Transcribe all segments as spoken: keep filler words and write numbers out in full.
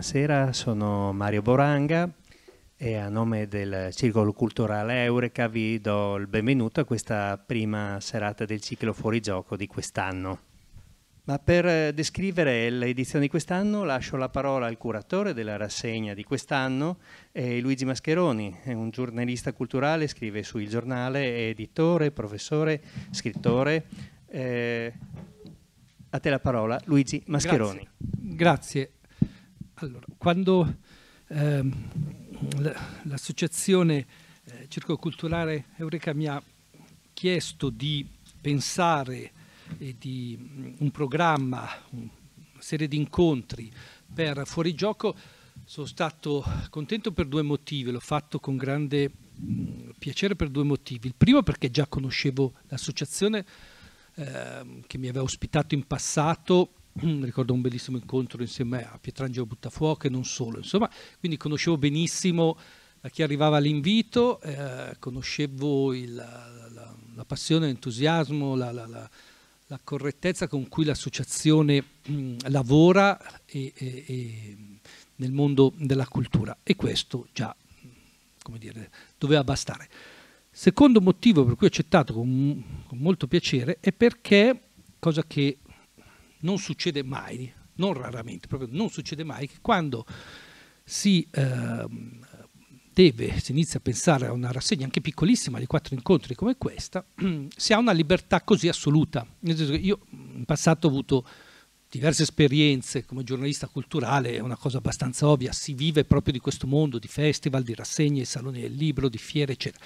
buonasera, sono Mario Boranga e a nome del Circolo Culturale Eureka vi do il benvenuto a questa prima serata del ciclo Fuorigioco di quest'anno. Ma per descrivere l'edizione di quest'anno lascio la parola al curatore della rassegna di quest'anno, eh, Luigi Mascheroni, è un giornalista culturale, scrive su Il Giornale, è editore, professore, scrittore. Eh, a te la parola, Luigi Mascheroni. Grazie. Grazie. Allora, quando ehm, l'associazione eh, Circolo Culturale Eureka mi ha chiesto di pensare e di mh, un programma, una serie di incontri per Fuorigioco, sono stato contento per due motivi, l'ho fatto con grande mh, piacere per due motivi. Il primo perché già conoscevo l'associazione eh, che mi aveva ospitato in passato. Ricordo un bellissimo incontro insieme a Pietrangelo Buttafuoco e non solo, insomma, quindi conoscevo benissimo a chi arrivava all'invito, eh, conoscevo il, la, la, la passione, l'entusiasmo, la, la, la, la correttezza con cui l'associazione mh, lavora e, e, e nel mondo della cultura, e questo già, come dire, doveva bastare. Secondo motivo per cui ho accettato con, con molto piacere è perché, cosa che non succede mai, non raramente, proprio non succede mai, che quando si eh, deve, si inizia a pensare a una rassegna anche piccolissima di quattro incontri come questa, si ha una libertà così assoluta. Nel senso che io in passato ho avuto diverse esperienze come giornalista culturale, è una cosa abbastanza ovvia, si vive proprio di questo mondo, di festival, di rassegne, saloni del libro, di fiere, eccetera.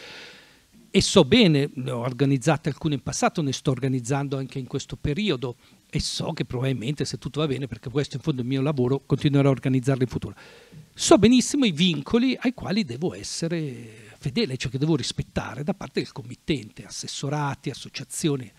E so bene, ne ho organizzate alcune in passato, ne sto organizzando anche in questo periodo, e so che probabilmente, se tutto va bene, perché questo in fondo è il mio lavoro, continuerò a organizzarle in futuro. So benissimo i vincoli ai quali devo essere fedele, cioè che devo rispettare da parte del committente, assessorati, associazioni.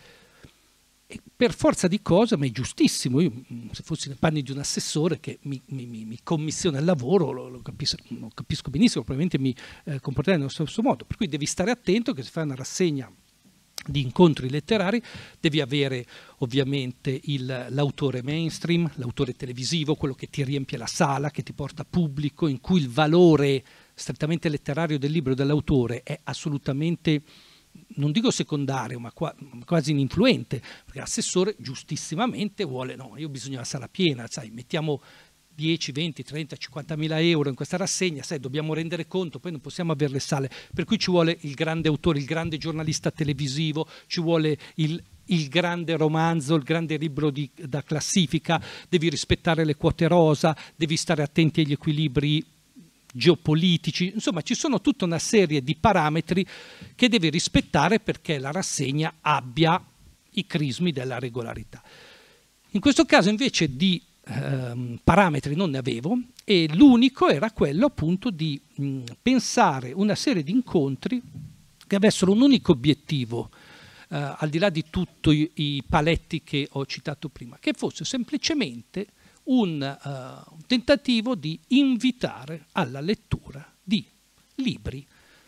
E per forza di cose, ma è giustissimo, io se fossi nei panni di un assessore che mi, mi, mi commissiona il lavoro, lo, lo, capisco, lo capisco benissimo, probabilmente mi eh, comporterei nello stesso modo, per cui devi stare attento che se fai una rassegna di incontri letterari devi avere ovviamente l'autore mainstream, l'autore televisivo, quello che ti riempie la sala, che ti porta pubblico, in cui il valore strettamente letterario del libro e dell'autore è assolutamente, non dico secondario, ma qua, quasi ininfluente, perché l'assessore giustissimamente vuole, no, io ho bisogno della sala piena, sai, mettiamo dieci, venti, trenta, cinquanta mila euro in questa rassegna, sai, dobbiamo rendere conto, poi non possiamo avere le sale, per cui ci vuole il grande autore, il grande giornalista televisivo, ci vuole il, il grande romanzo, il grande libro di, da classifica, devi rispettare le quote rosa, devi stare attenti agli equilibri geopolitici, insomma ci sono tutta una serie di parametri che devi rispettare perché la rassegna abbia i crismi della regolarità. In questo caso invece di ehm, parametri non ne avevo, e l'unico era quello appunto di mh, pensare una serie di incontri che avessero un unico obiettivo, eh, al di là di tutti i, i paletti che ho citato prima, che fosse semplicemente Un, uh, un tentativo di invitare alla lettura di libri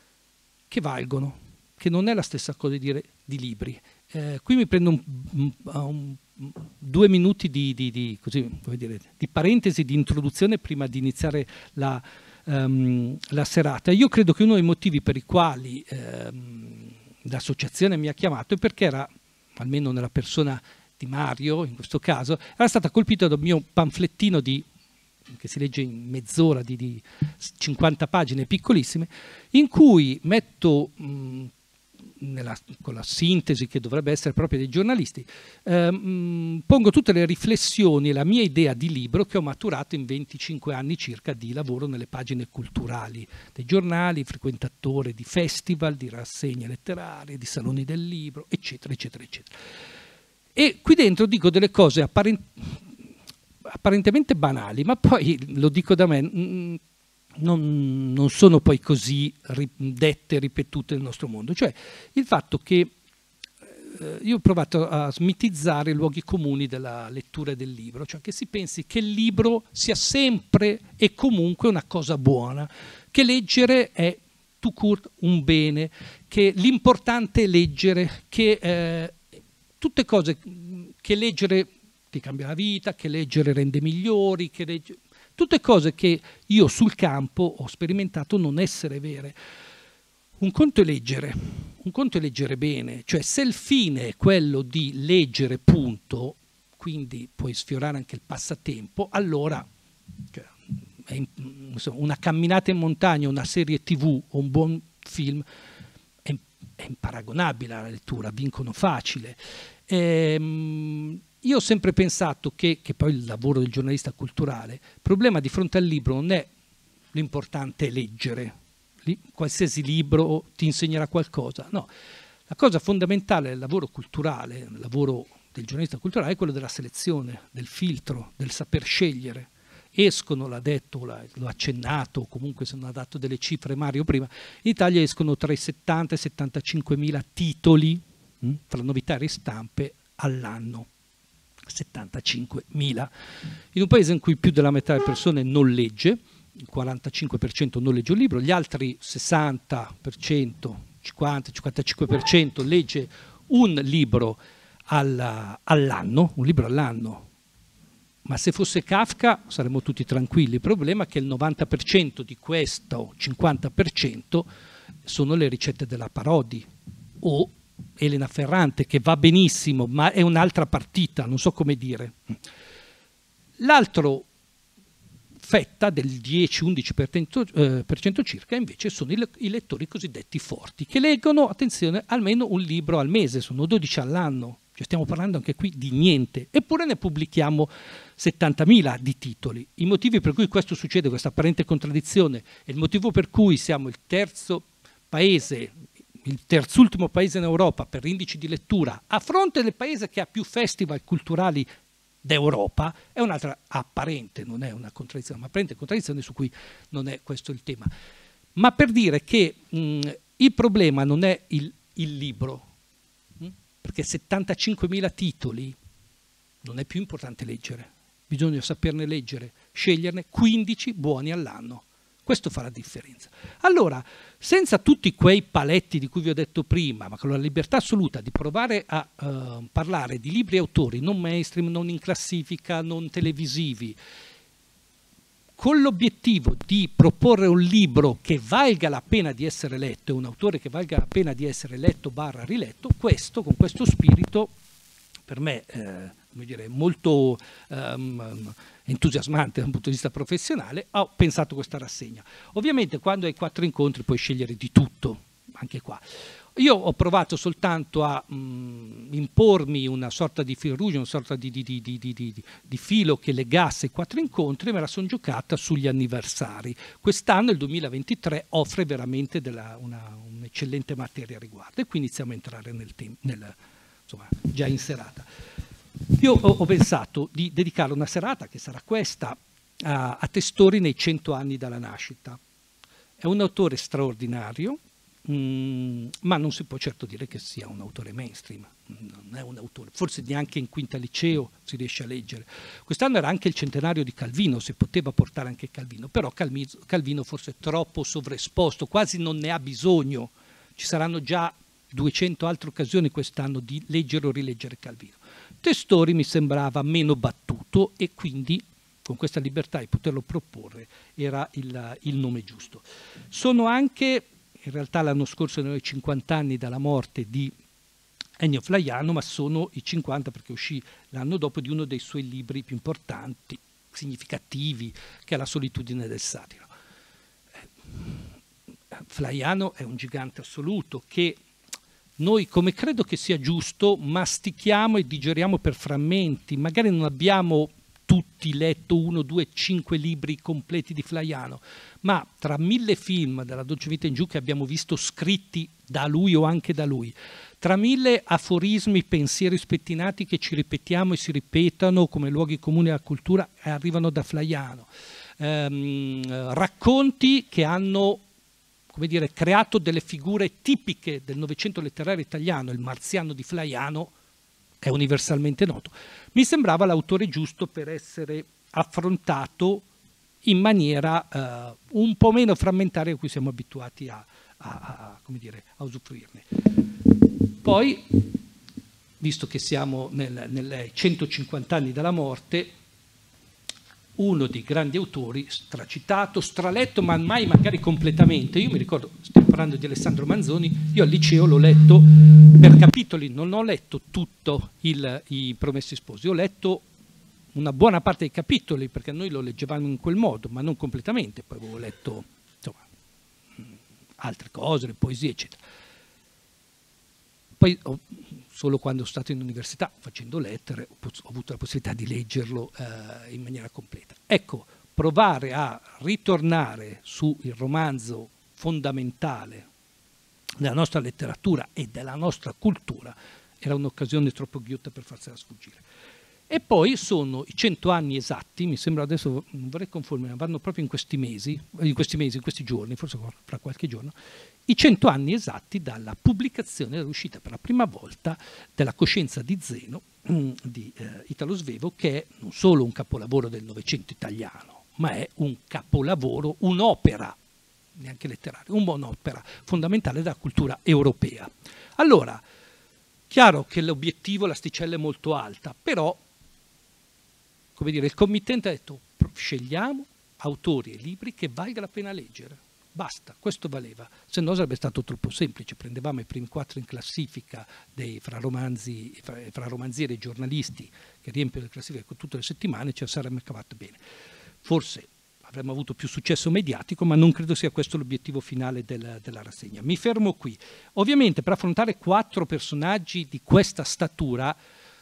che valgono, che non è la stessa cosa di dire di libri. Eh, qui mi prendo un, un, un, due minuti di, di, di, così, come dire, di parentesi, di introduzione prima di iniziare la, um, la serata. Io credo che uno dei motivi per i quali um, l'associazione mi ha chiamato è perché era, almeno nella persona di Mario, in questo caso, era stata colpita dal mio panflettino di, che si legge in mezz'ora, di, di cinquanta pagine piccolissime, in cui metto, mh, nella, con la sintesi che dovrebbe essere propria dei giornalisti, eh, mh, pongo tutte le riflessioni e la mia idea di libro che ho maturato in venticinque anni circa di lavoro nelle pagine culturali dei giornali, frequentatore di festival, di rassegne letterarie, di saloni del libro, eccetera, eccetera, eccetera. E qui dentro dico delle cose apparent apparentemente banali, ma poi, lo dico da me, non, non sono poi così ri dette, ripetute nel nostro mondo. Cioè il fatto che eh, io ho provato a smitizzare i luoghi comuni della lettura del libro, cioè che si pensi che il libro sia sempre e comunque una cosa buona, che leggere è tout court un bene, che l'importante è leggere, che eh, tutte cose che leggere ti cambia la vita, che leggere rende migliori, che legge... Tutte cose che io sul campo ho sperimentato non essere vere. Un conto è leggere, un conto è leggere bene, cioè se il fine è quello di leggere punto, quindi puoi sfiorare anche il passatempo, allora cioè, è in, insomma, una camminata in montagna, una serie tv o un buon film è, è imparagonabile alla lettura, vincono facile. Ehm, io ho sempre pensato che, che poi il lavoro del giornalista culturale, il problema di fronte al libro non è l'importante è leggere, qualsiasi libro ti insegnerà qualcosa, no, la cosa fondamentale del lavoro culturale, il lavoro del giornalista culturale è quello della selezione, del filtro, del saper scegliere. Escono, l'ha detto, l'ho accennato, comunque se non ha dato delle cifre Mario prima, in Italia escono tra i settanta e i settantacinque mila titoli mh, tra novità e ristampe all'anno. settantacinque mila. In un paese in cui più della metà delle persone non legge, il quarantacinque per cento non legge un libro, gli altri sessanta per cento, cinquanta cinquantacinque per cento legge un libro all'anno, un libro all'anno. Ma se fosse Kafka saremmo tutti tranquilli. Il problema è che il novanta per cento di questo cinquanta per cento sono le ricette della Parodi o Elena Ferrante, che va benissimo, ma è un'altra partita, non so come dire. L'altro fetta del dieci undici per cento eh, per cento circa invece sono i, i lettori cosiddetti forti, che leggono, attenzione, almeno un libro al mese, sono dodici all'anno. Cioè stiamo parlando anche qui di niente, eppure ne pubblichiamo settantamila di titoli. I motivi per cui questo succede, questa apparente contraddizione, è il motivo per cui siamo il terzo paese, il terzultimo paese in Europa per indici di lettura, a fronte del paese che ha più festival culturali d'Europa, è un'altra apparente, non è una contraddizione, ma apparente contraddizione su cui non è questo il tema. Ma per dire che mh, il problema non è il, il libro, perché settantacinquemila titoli non è più importante leggere, bisogna saperne leggere, sceglierne quindici buoni all'anno. Questo fa la differenza. Allora, senza tutti quei paletti di cui vi ho detto prima, ma con la libertà assoluta di provare a uh, parlare di libri e autori non mainstream, non in classifica, non televisivi, con l'obiettivo di proporre un libro che valga la pena di essere letto, un autore che valga la pena di essere letto barra riletto, questo, con questo spirito, per me eh, come dire, molto um, entusiasmante dal punto di vista professionale, ho pensato questa rassegna. Ovviamente quando hai quattro incontri puoi scegliere di tutto, anche qua. Io ho provato soltanto a mh, impormi una sorta di fil rouge, una sorta di, di, di, di, di, di, di filo che legasse i quattro incontri, e me la sono giocata sugli anniversari. Quest'anno, il duemilaventitré, offre veramente un'eccellente materia a riguardo, e qui iniziamo a entrare nel tempo, nel, insomma, già in serata. Io ho, ho pensato di dedicare una serata, che sarà questa, a, a Testori nei cento anni dalla nascita. È un autore straordinario, Mm, ma non si può certo dire che sia un autore mainstream, non è un autore, forse neanche in quinta liceo si riesce a leggere. Quest'anno era anche il centenario di Calvino, si poteva portare anche Calvino, però Calvino forse è troppo sovraesposto, quasi non ne ha bisogno, ci saranno già duecento altre occasioni quest'anno di leggere o rileggere Calvino. Testori mi sembrava meno battuto, e quindi con questa libertà di poterlo proporre era il, il nome giusto. Sono anche, in realtà l'anno scorso erano i cinquanta anni dalla morte di Ennio Flaiano, ma sono i cinquanta perché uscì l'anno dopo di uno dei suoi libri più importanti, significativi, che è La solitudine del satiro. Flaiano è un gigante assoluto che noi, come credo che sia giusto, mastichiamo e digeriamo per frammenti. Magari non abbiamo tutti letto uno, due, cinque libri completi di Flaiano, ma tra mille film dalla Dolce Vita in giù che abbiamo visto scritti da lui o anche da lui, tra mille aforismi, pensieri spettinati che ci ripetiamo e si ripetono come luoghi comuni alla cultura e arrivano da Flaiano, ehm, racconti che hanno, come dire, creato delle figure tipiche del Novecento letterario italiano. Il Marziano di Flaiano è universalmente noto. Mi sembrava l'autore giusto per essere affrontato in maniera eh, un po' meno frammentaria a cui siamo abituati a, a, a, come dire, a usufruirne. Poi, visto che siamo nel, nel centocinquanta anni dalla morte, uno dei grandi autori, stracitato, straletto, ma mai magari completamente. Io mi ricordo, stiamo parlando di Alessandro Manzoni, io al liceo l'ho letto per capitoli, non ho letto tutto il, i Promessi Sposi, ho letto una buona parte dei capitoli, perché noi lo leggevamo in quel modo, ma non completamente, poi avevo letto insomma, altre cose, le poesie, eccetera. Poi ho, solo quando sono stato in università facendo lettere ho, ho avuto la possibilità di leggerlo eh, in maniera completa. Ecco, provare a ritornare sul romanzo fondamentale della nostra letteratura e della nostra cultura era un'occasione troppo ghiotta per farsela sfuggire. E poi sono i cento anni esatti, mi sembra adesso, non vorrei confondermi, vanno proprio in questi mesi, in questi mesi, in questi giorni, forse fra qualche giorno, i cento anni esatti dalla pubblicazione, dall'uscita per la prima volta della Coscienza di Zeno di eh, Italo Svevo, che è non solo un capolavoro del Novecento italiano, ma è un capolavoro, un'opera, neanche letteraria, un'opera fondamentale della cultura europea. Allora, chiaro che l'obiettivo, l'asticella è molto alta, però, come dire, il committente ha detto scegliamo autori e libri che valga la pena leggere. Basta, questo valeva, se no sarebbe stato troppo semplice, prendevamo i primi quattro in classifica dei, fra, romanzi, fra, fra romanzieri e giornalisti che riempiono le classifiche tutte le settimane, ce la saremmo cavata bene. Forse avremmo avuto più successo mediatico, ma non credo sia questo l'obiettivo finale del, della rassegna. Mi fermo qui. Ovviamente per affrontare quattro personaggi di questa statura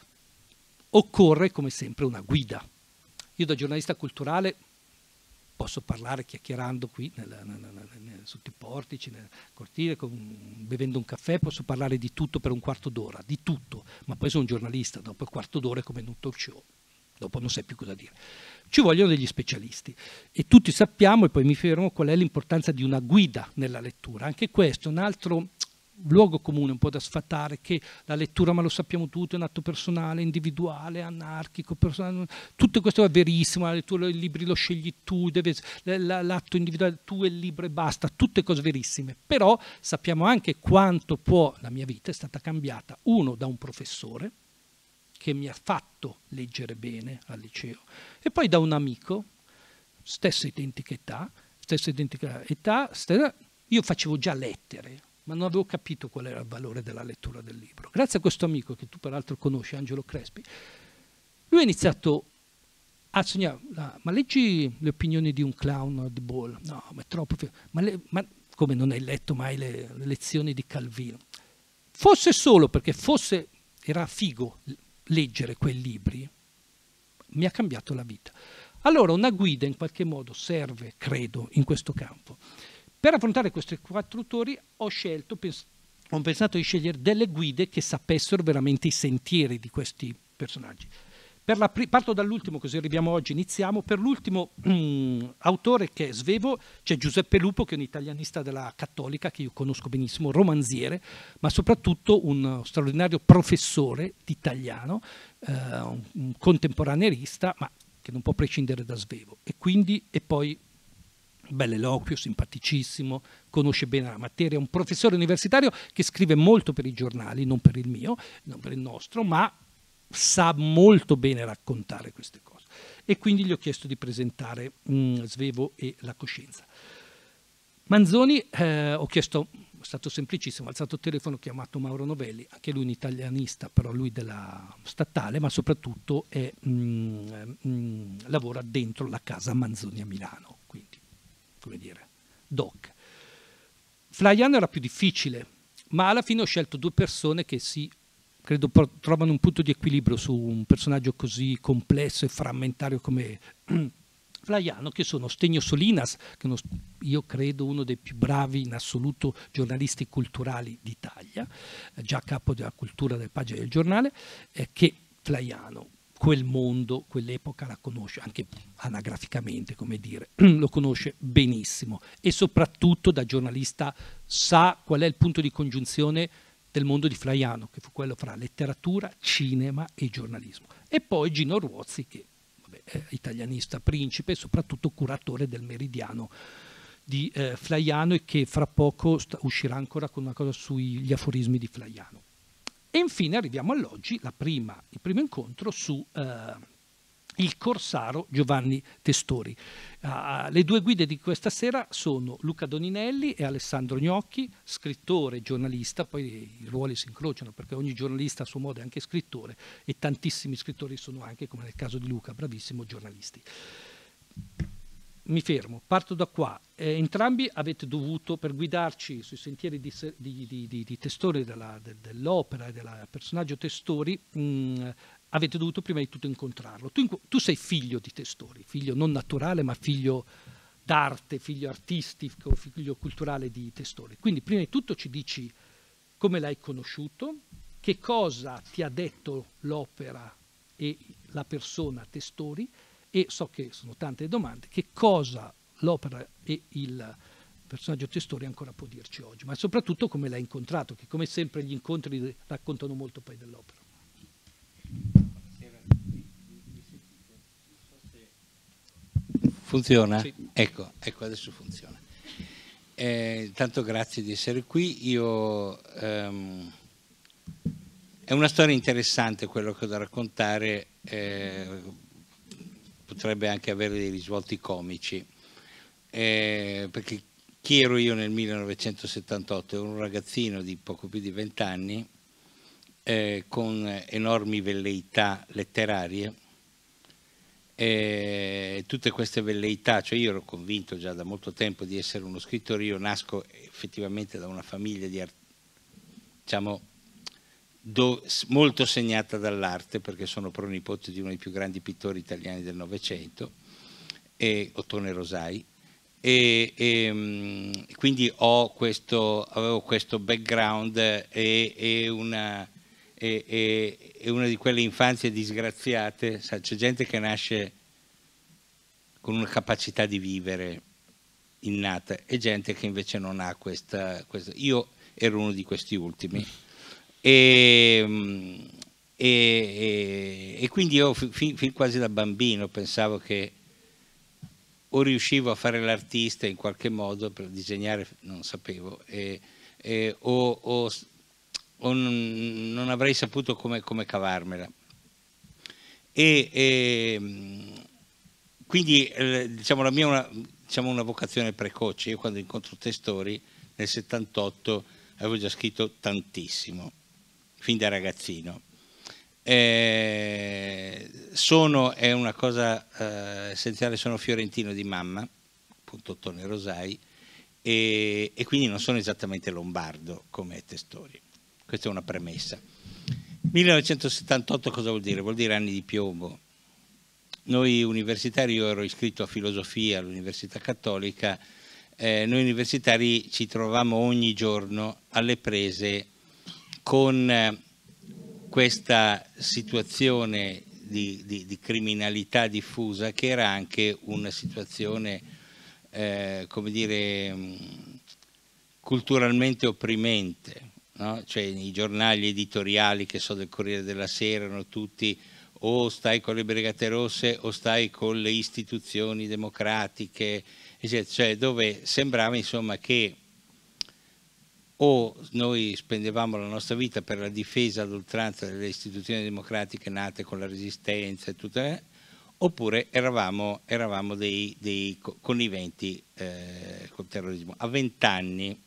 occorre, come sempre, una guida. Io da giornalista culturale posso parlare chiacchierando qui nel, nel, nel, sotto i portici, nel cortile, con, bevendo un caffè, posso parlare di tutto per un quarto d'ora, di tutto, ma poi sono un giornalista, dopo il quarto d'ora è come in un talk show, dopo non sai più cosa dire. Ci vogliono degli specialisti e tutti sappiamo, e poi mi fermo, qual è l'importanza di una guida nella lettura. Anche questo è un altro luogo comune un po' da sfatare, che la lettura, ma lo sappiamo tutti, è un atto personale, individuale, anarchico, personale, tutto questo è verissimo, la lettura, i libri lo scegli tu, deve, l'atto individuale, tu e il libro e basta, tutte cose verissime, però sappiamo anche quanto può, la mia vita è stata cambiata, uno da un professore che mi ha fatto leggere bene al liceo, e poi da un amico, stessa identica età, stessa identica età, stessa, io facevo già lettere, ma non avevo capito qual era il valore della lettura del libro. Grazie a questo amico, che tu peraltro conosci, Angelo Crespi, lui ha iniziato a sognare, ma leggi le opinioni di un clown di Ball? No, ma è troppo... Ma, le, ma come non hai letto mai le, le lezioni di Calvino? Fosse solo perché fosse, era figo leggere quei libri, mi ha cambiato la vita. Allora una guida in qualche modo serve, credo, in questo campo. Per affrontare questi quattro autori ho scelto, pens- ho pensato di scegliere delle guide che sapessero veramente i sentieri di questi personaggi. Per la pri- parto dall'ultimo, così arriviamo oggi, iniziamo. Per l'ultimo mm, autore, che è Svevo, c'è Giuseppe Lupo, che è un italianista della Cattolica, che io conosco benissimo, romanziere, ma soprattutto un straordinario professore di italiano, eh, un, un contemporaneista, ma che non può prescindere da Svevo. E quindi, e poi... bell'eloquio, simpaticissimo, conosce bene la materia, è un professore universitario che scrive molto per i giornali, non per il mio, non per il nostro, ma sa molto bene raccontare queste cose. E quindi gli ho chiesto di presentare mh, Svevo e la coscienza. Manzoni, eh, ho chiesto, è stato semplicissimo, ho alzato il telefono, ho chiamato Mauro Novelli, anche lui un italianista, però lui della statale, ma soprattutto è, mh, mh, lavora dentro la casa Manzoni a Milano, quindi come dire, doc. Flaiano era più difficile, ma alla fine ho scelto due persone che si, credo, trovano un punto di equilibrio su un personaggio così complesso e frammentario come Flaiano, che sono Stegno Solinas, che uno, io credo uno dei più bravi in assoluto giornalisti culturali d'Italia, già capo della cultura delle pagine del giornale, eh, che Flaiano quel mondo, quell'epoca la conosce, anche anagraficamente, come dire, lo conosce benissimo e soprattutto da giornalista sa qual è il punto di congiunzione del mondo di Flaiano, che fu quello fra letteratura, cinema e giornalismo. E poi Gino Ruozzi, che vabbè, è italianista principe e soprattutto curatore del Meridiano di eh, Flaiano, e che fra poco sta, uscirà ancora con una cosa sugli aforismi di Flaiano. E infine arriviamo all'oggi, la prima, il primo incontro su eh, il corsaro Giovanni Testori. Uh, le due guide di questa sera sono Luca Doninelli e Alessandro Gnocchi, scrittore e giornalista, poi i ruoli si incrociano perché ogni giornalista a suo modo è anche scrittore e tantissimi scrittori sono anche, come nel caso di Luca, bravissimo, giornalisti. Mi fermo, parto da qua. Eh, entrambi avete dovuto, per guidarci sui sentieri di, di, di, di, di Testori, della, de, dell'opera e del personaggio Testori, mh, avete dovuto prima di tutto incontrarlo. Tu, tu sei figlio di Testori, figlio non naturale ma figlio d'arte, figlio artistico, figlio culturale di Testori. Quindi prima di tutto ci dici come l'hai conosciuto, che cosa ti ha detto l'opera e la persona Testori, e so che sono tante domande, che cosa l'opera e il personaggio Testori ancora può dirci oggi, ma soprattutto come l'hai incontrato, che come sempre gli incontri raccontano molto poi dell'opera. Funziona? Sì. Ecco, ecco, adesso funziona. Eh, intanto grazie di essere qui. Io, ehm, è una storia interessante quello che ho da raccontare, eh, potrebbe anche avere dei risvolti comici, eh, perché chi ero io nel millenovecentosettantotto? Ero un ragazzino di poco più di vent'anni, eh, con enormi velleità letterarie. E tutte queste velleità, cioè io ero convinto già da molto tempo di essere uno scrittore. Io nasco effettivamente da una famiglia di art- diciamo do, molto segnata dall'arte, perché sono pronipote di uno dei più grandi pittori italiani del Novecento, e Ottone Rosai, e, e quindi ho questo, avevo questo background e, e una E, e, e una di quelle infanzie disgraziate. C'è gente che nasce con una capacità di vivere innata e gente che invece non ha questa, questa. Io ero uno di questi ultimi e, e, e, e quindi io fin, fin quasi da bambino pensavo che o riuscivo a fare l'artista in qualche modo, per disegnare non sapevo, e, e, o, o o non, non avrei saputo come, come cavarmela. E, e quindi eh, diciamo la mia è una, diciamo una vocazione precoce. Io quando incontro Testori nel settantotto avevo già scritto tantissimo, fin da ragazzino. Eh, sono, è una cosa eh, essenziale, sono fiorentino di mamma, appunto Ottone Rosai, e, e quindi non sono esattamente lombardo come Testori. Questa è una premessa. millenovecentosettantotto cosa vuol dire? Vuol dire anni di piombo. Noi universitari, io ero iscritto a filosofia all'Università Cattolica, eh, noi universitari ci trovavamo ogni giorno alle prese con eh, questa situazione di, di, di criminalità diffusa, che era anche una situazione, eh, come dire, mh, culturalmente opprimente. No? Cioè i giornali editoriali, che so, del Corriere della Sera, erano tutti o stai con le Brigate Rosse o stai con le istituzioni democratiche, eccetera. Cioè dove sembrava insomma che o noi spendevamo la nostra vita per la difesa ad oltranza delle istituzioni democratiche nate con la Resistenza e tutto, eh, oppure eravamo, eravamo dei, dei conniventi eh, col terrorismo. A vent'anni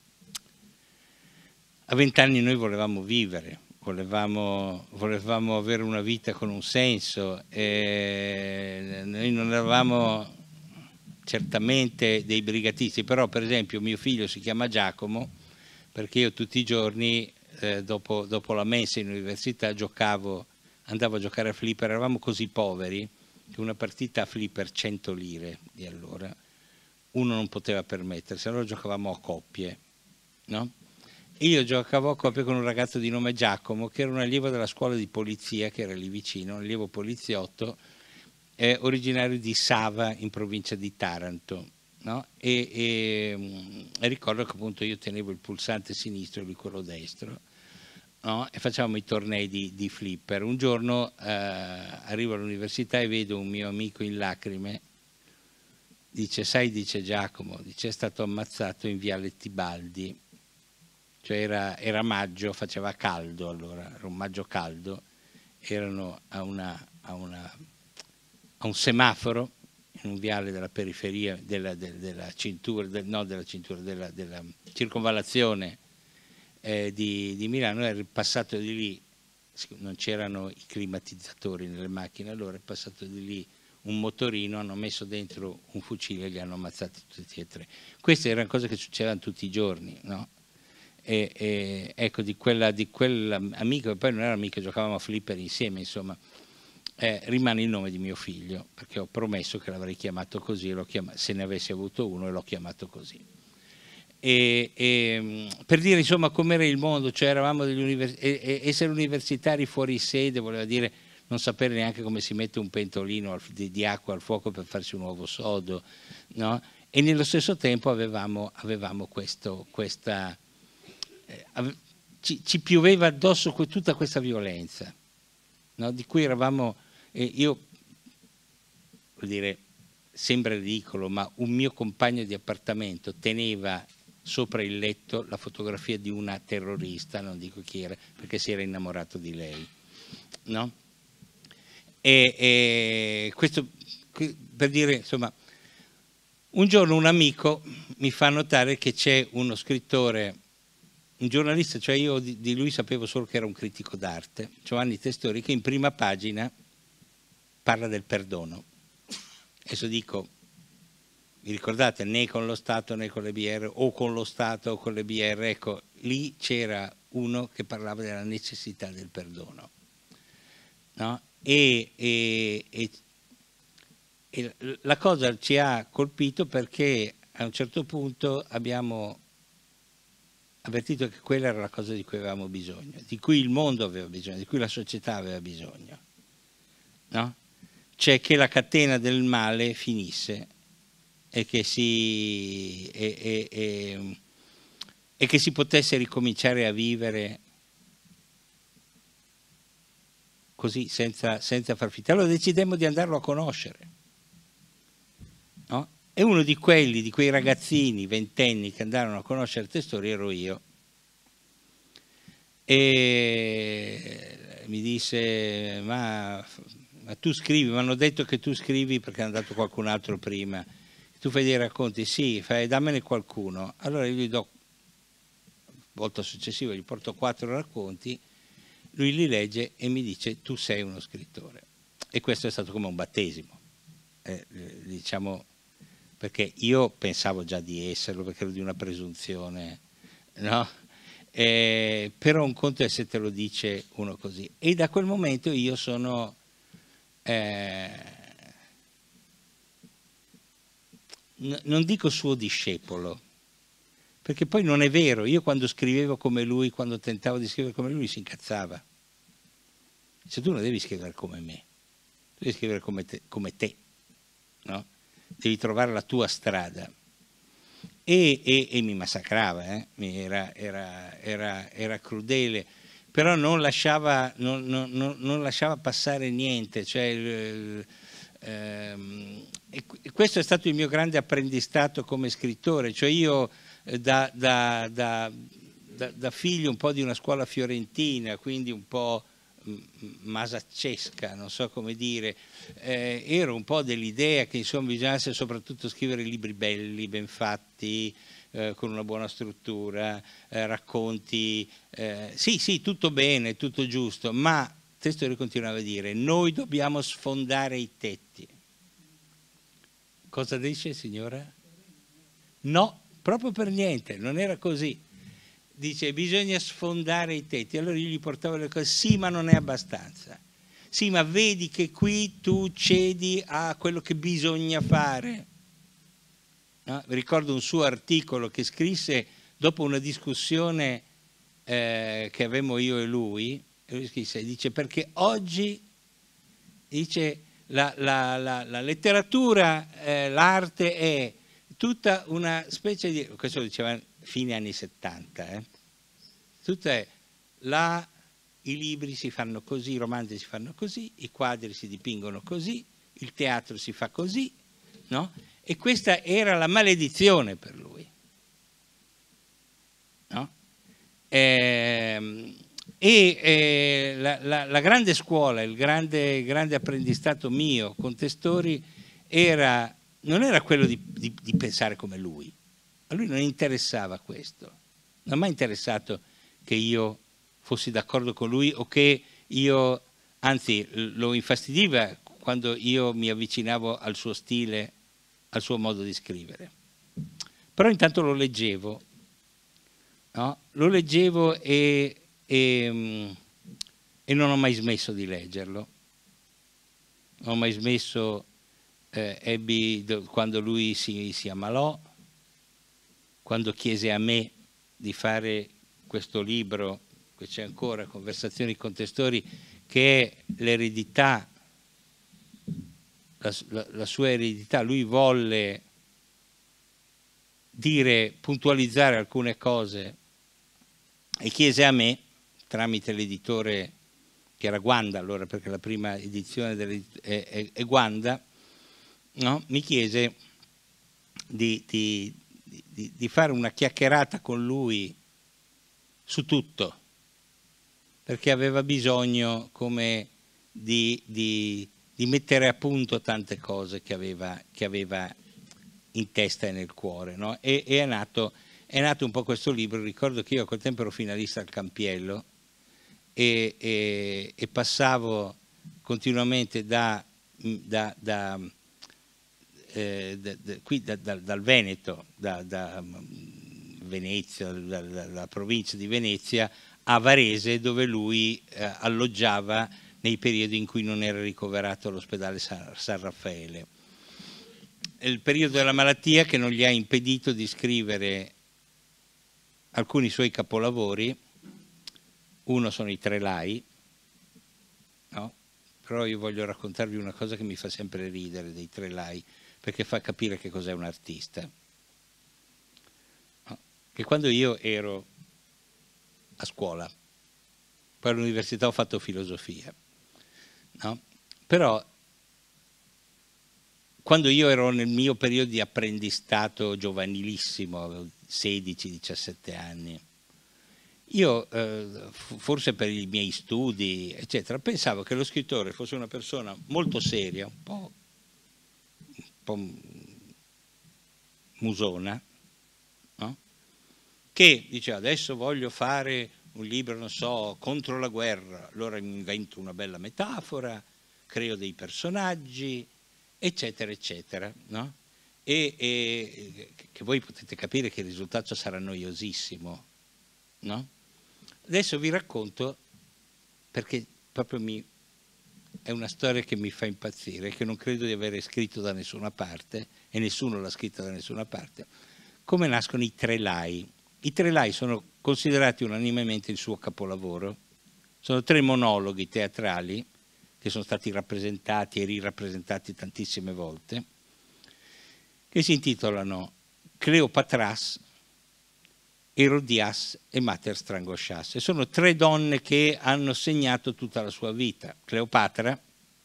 A vent'anni noi volevamo vivere, volevamo, volevamo avere una vita con un senso, e noi non eravamo certamente dei brigatisti, però per esempio mio figlio si chiama Giacomo perché io tutti i giorni eh, dopo, dopo la mensa in università giocavo, andavo a giocare a flipper. Eravamo così poveri che una partita a flipper cento lire di allora uno non poteva permettersi, allora giocavamo a coppie, no? Io giocavo a coppia con un ragazzo di nome Giacomo, che era un allievo della scuola di polizia, che era lì vicino, un allievo poliziotto, eh, originario di Sava, in provincia di Taranto. No? E, e, e ricordo che appunto io tenevo il pulsante sinistro e lui quello destro, no? E facevamo i tornei di, di flipper. Un giorno eh, arrivo all'università e vedo un mio amico in lacrime. Dice, sai, dice Giacomo, dice, è stato ammazzato in Viale Tibaldi. Cioè era, era maggio, faceva caldo allora, era un maggio caldo, erano a una, a una a un semaforo in un viale della periferia della, della, della cintura, del, no della cintura, della, della circonvallazione eh, di, di Milano, è passato di lì, non c'erano i climatizzatori nelle macchine, allora è passato di lì un motorino, hanno messo dentro un fucile e li hanno ammazzati tutti e tre. Queste erano cose che succedevano tutti i giorni, no? E, e ecco, di quella di quell'amico, che poi non era amico, giocavamo a flipper insieme, insomma, eh, rimane il nome di mio figlio, perché ho promesso che l'avrei chiamato così, e l'ho chiamato, se ne avessi avuto uno, e l'ho chiamato così. E, e, per dire insomma com'era il mondo, cioè eravamo degli univers- e, e, essere universitari fuori sede voleva dire non sapere neanche come si mette un pentolino al, di, di acqua al fuoco per farsi un uovo sodo, no? E nello stesso tempo avevamo, avevamo questo, questa, eh, ave, ci, ci pioveva addosso que, tutta questa violenza, no? Di cui eravamo, eh, io, vuol dire, sembra ridicolo, ma un mio compagno di appartamento teneva sopra il letto la fotografia di una terrorista, non dico chi era, perché si era innamorato di lei, no? E, e questo per dire, insomma, un giorno un amico mi fa notare che c'è uno scrittore, un giornalista, cioè io di, di lui sapevo solo che era un critico d'arte, Giovanni Testori, che in prima pagina parla del perdono. Adesso dico, vi ricordate, né con lo Stato né con le B R, o con lo Stato o con le B R, ecco, lì c'era uno che parlava della necessità del perdono, no? E, e, e, e la cosa ci ha colpito perché a un certo punto abbiamo avvertito che quella era la cosa di cui avevamo bisogno, di cui il mondo aveva bisogno, di cui la società aveva bisogno, no? Cioè che la catena del male finisse e che si, e, e, e, e che si potesse ricominciare a vivere così, senza, senza far finta. Allora decidemmo di andarlo a conoscere, no? E uno di quelli, di quei ragazzini ventenni che andarono a conoscere Testori ero io. E mi disse, ma, ma tu scrivi, mi hanno detto che tu scrivi perché è andato qualcun altro prima, tu fai dei racconti? Sì, fai, dammene qualcuno. Allora io gli do, volta successiva gli porto quattro racconti, lui li legge e mi dice tu sei uno scrittore. E questo è stato come un battesimo, eh, diciamo, perché io pensavo già di esserlo, perché ero di una presunzione, no? Eh, però un conto è se te lo dice uno così. E da quel momento io sono... Eh, non dico suo discepolo, perché poi non è vero, io quando scrivevo come lui, quando tentavo di scrivere come lui, si incazzava. Dice, tu non devi scrivere come me, tu devi scrivere come te, come te, no? Devi trovare la tua strada. E, e, e mi massacrava, eh? era, era, era, era crudele, però non lasciava, non, non, non lasciava passare niente, cioè... Il, Ehm, e questo è stato il mio grande apprendistato come scrittore, cioè io eh, da, da, da, da, da figlio un po' di una scuola fiorentina, quindi un po' masaccesca, non so come dire, eh, ero un po' dell'idea che insomma bisognasse soprattutto scrivere libri belli, ben fatti, eh, con una buona struttura, eh, racconti, eh, sì sì tutto bene, tutto giusto, ma Testori continuava a dire, noi dobbiamo sfondare i tetti. Cosa dice, signora? No, proprio per niente, non era così. Dice, bisogna sfondare i tetti. Allora io gli portavo le cose, sì, ma non è abbastanza. Sì, ma vedi che qui tu cedi a quello che bisogna fare. No? Ricordo un suo articolo che scrisse dopo una discussione eh, che avevamo io e lui, dice perché oggi dice la, la, la, la letteratura, eh, l'arte è tutta una specie di, questo lo diceva fine anni settanta, eh? Tutta è la, i libri si fanno così, i romanzi si fanno così, i quadri si dipingono così, il teatro si fa così, no? E questa era la maledizione per lui, no? Ehm, E eh, la, la, la grande scuola, il grande, grande apprendistato mio con Testori era, non era quello di, di, di pensare come lui. A lui non interessava questo. Non mi ha interessato che io fossi d'accordo con lui o che io, anzi, lo infastidiva quando io mi avvicinavo al suo stile, al suo modo di scrivere. Però intanto lo leggevo, no? Lo leggevo e... E, e non ho mai smesso di leggerlo. Non ho mai smesso, eh, ebbi, quando lui si, si ammalò, quando chiese a me di fare questo libro, che c'è ancora, Conversazioni con Testori, che è l'eredità, la, la, la sua eredità. Lui volle dire, puntualizzare alcune cose e chiese a me, tramite l'editore che era Guanda allora, perché la prima edizione è, è, è Guanda, no? Mi chiese di, di, di, di fare una chiacchierata con lui su tutto, perché aveva bisogno come di, di, di mettere a punto tante cose che aveva, che aveva in testa e nel cuore, no? E, e è nato, è nato un po' questo libro. Ricordo che io a quel tempo ero finalista al Campiello, E, e, e passavo continuamente da, da, da, eh, da, da, qui, da, da, dal Veneto, da, da Venezia, dalla provincia di Venezia a Varese, dove lui eh, alloggiava nei periodi in cui non era ricoverato all'ospedale San, San Raffaele. Il periodo della malattia che non gli ha impedito di scrivere alcuni suoi capolavori. Uno sono i Tre Lai, no? Però io voglio raccontarvi una cosa che mi fa sempre ridere dei Tre Lai, perché fa capire che cos'è un artista. No? Che quando io ero a scuola, poi all'università ho fatto filosofia, no? Però quando io ero nel mio periodo di apprendistato giovanilissimo, avevo sedici diciassette anni, io, eh, forse per i miei studi, eccetera, pensavo che lo scrittore fosse una persona molto seria, un po', un po' musona, no? Che diceva adesso voglio fare un libro, non so, contro la guerra, allora mi invento una bella metafora, creo dei personaggi, eccetera, eccetera, no? E, e che voi potete capire che il risultato sarà noiosissimo, no? Adesso vi racconto, perché proprio mi, è una storia che mi fa impazzire, che non credo di avere scritto da nessuna parte, e nessuno l'ha scritta da nessuna parte, come nascono i Tre Lai. I Tre Lai sono considerati unanimemente il suo capolavoro. Sono tre monologhi teatrali che sono stati rappresentati e rirappresentati tantissime volte, che si intitolano Cleopatras, Erodias e Mater Strangoscias. E sono tre donne che hanno segnato tutta la sua vita: Cleopatra,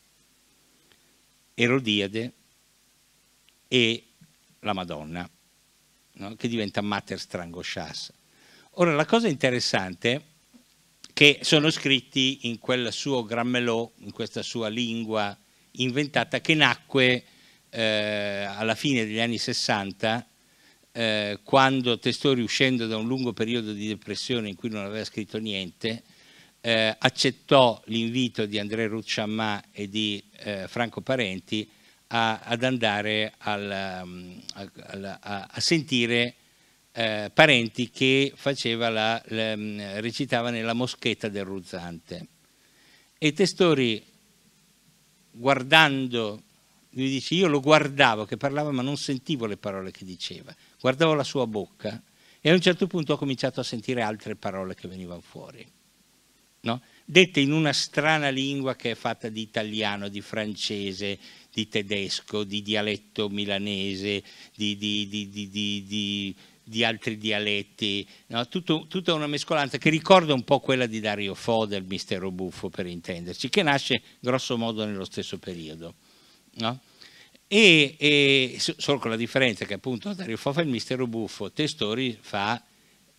Erodiade e la Madonna, no? Che diventa Mater Strangoscias. Ora, la cosa interessante è che sono scritti in quel suo grammelò, in questa sua lingua inventata, che nacque eh, alla fine degli anni sessanta, Eh, quando Testori, uscendo da un lungo periodo di depressione in cui non aveva scritto niente, eh, accettò l'invito di André Ruth Chammah e di eh, Franco Parenti a, ad andare al, a, a, a sentire eh, Parenti che faceva la, la, recitava nella Moschetta del Ruzzante. E Testori, guardando, lui dice, io lo guardavo che parlava ma non sentivo le parole che diceva, guardavo la sua bocca e a un certo punto ho cominciato a sentire altre parole che venivano fuori, no? Dette in una strana lingua che è fatta di italiano, di francese, di tedesco, di dialetto milanese, di, di, di, di, di, di, di altri dialetti, no? Tutto, tutta una mescolanza che ricorda un po' quella di Dario Fo, del Mistero Buffo, per intenderci, che nasce grosso modo nello stesso periodo, no? E, e solo con la differenza che appunto Dario Fo fa il Mistero Buffo, Testori fa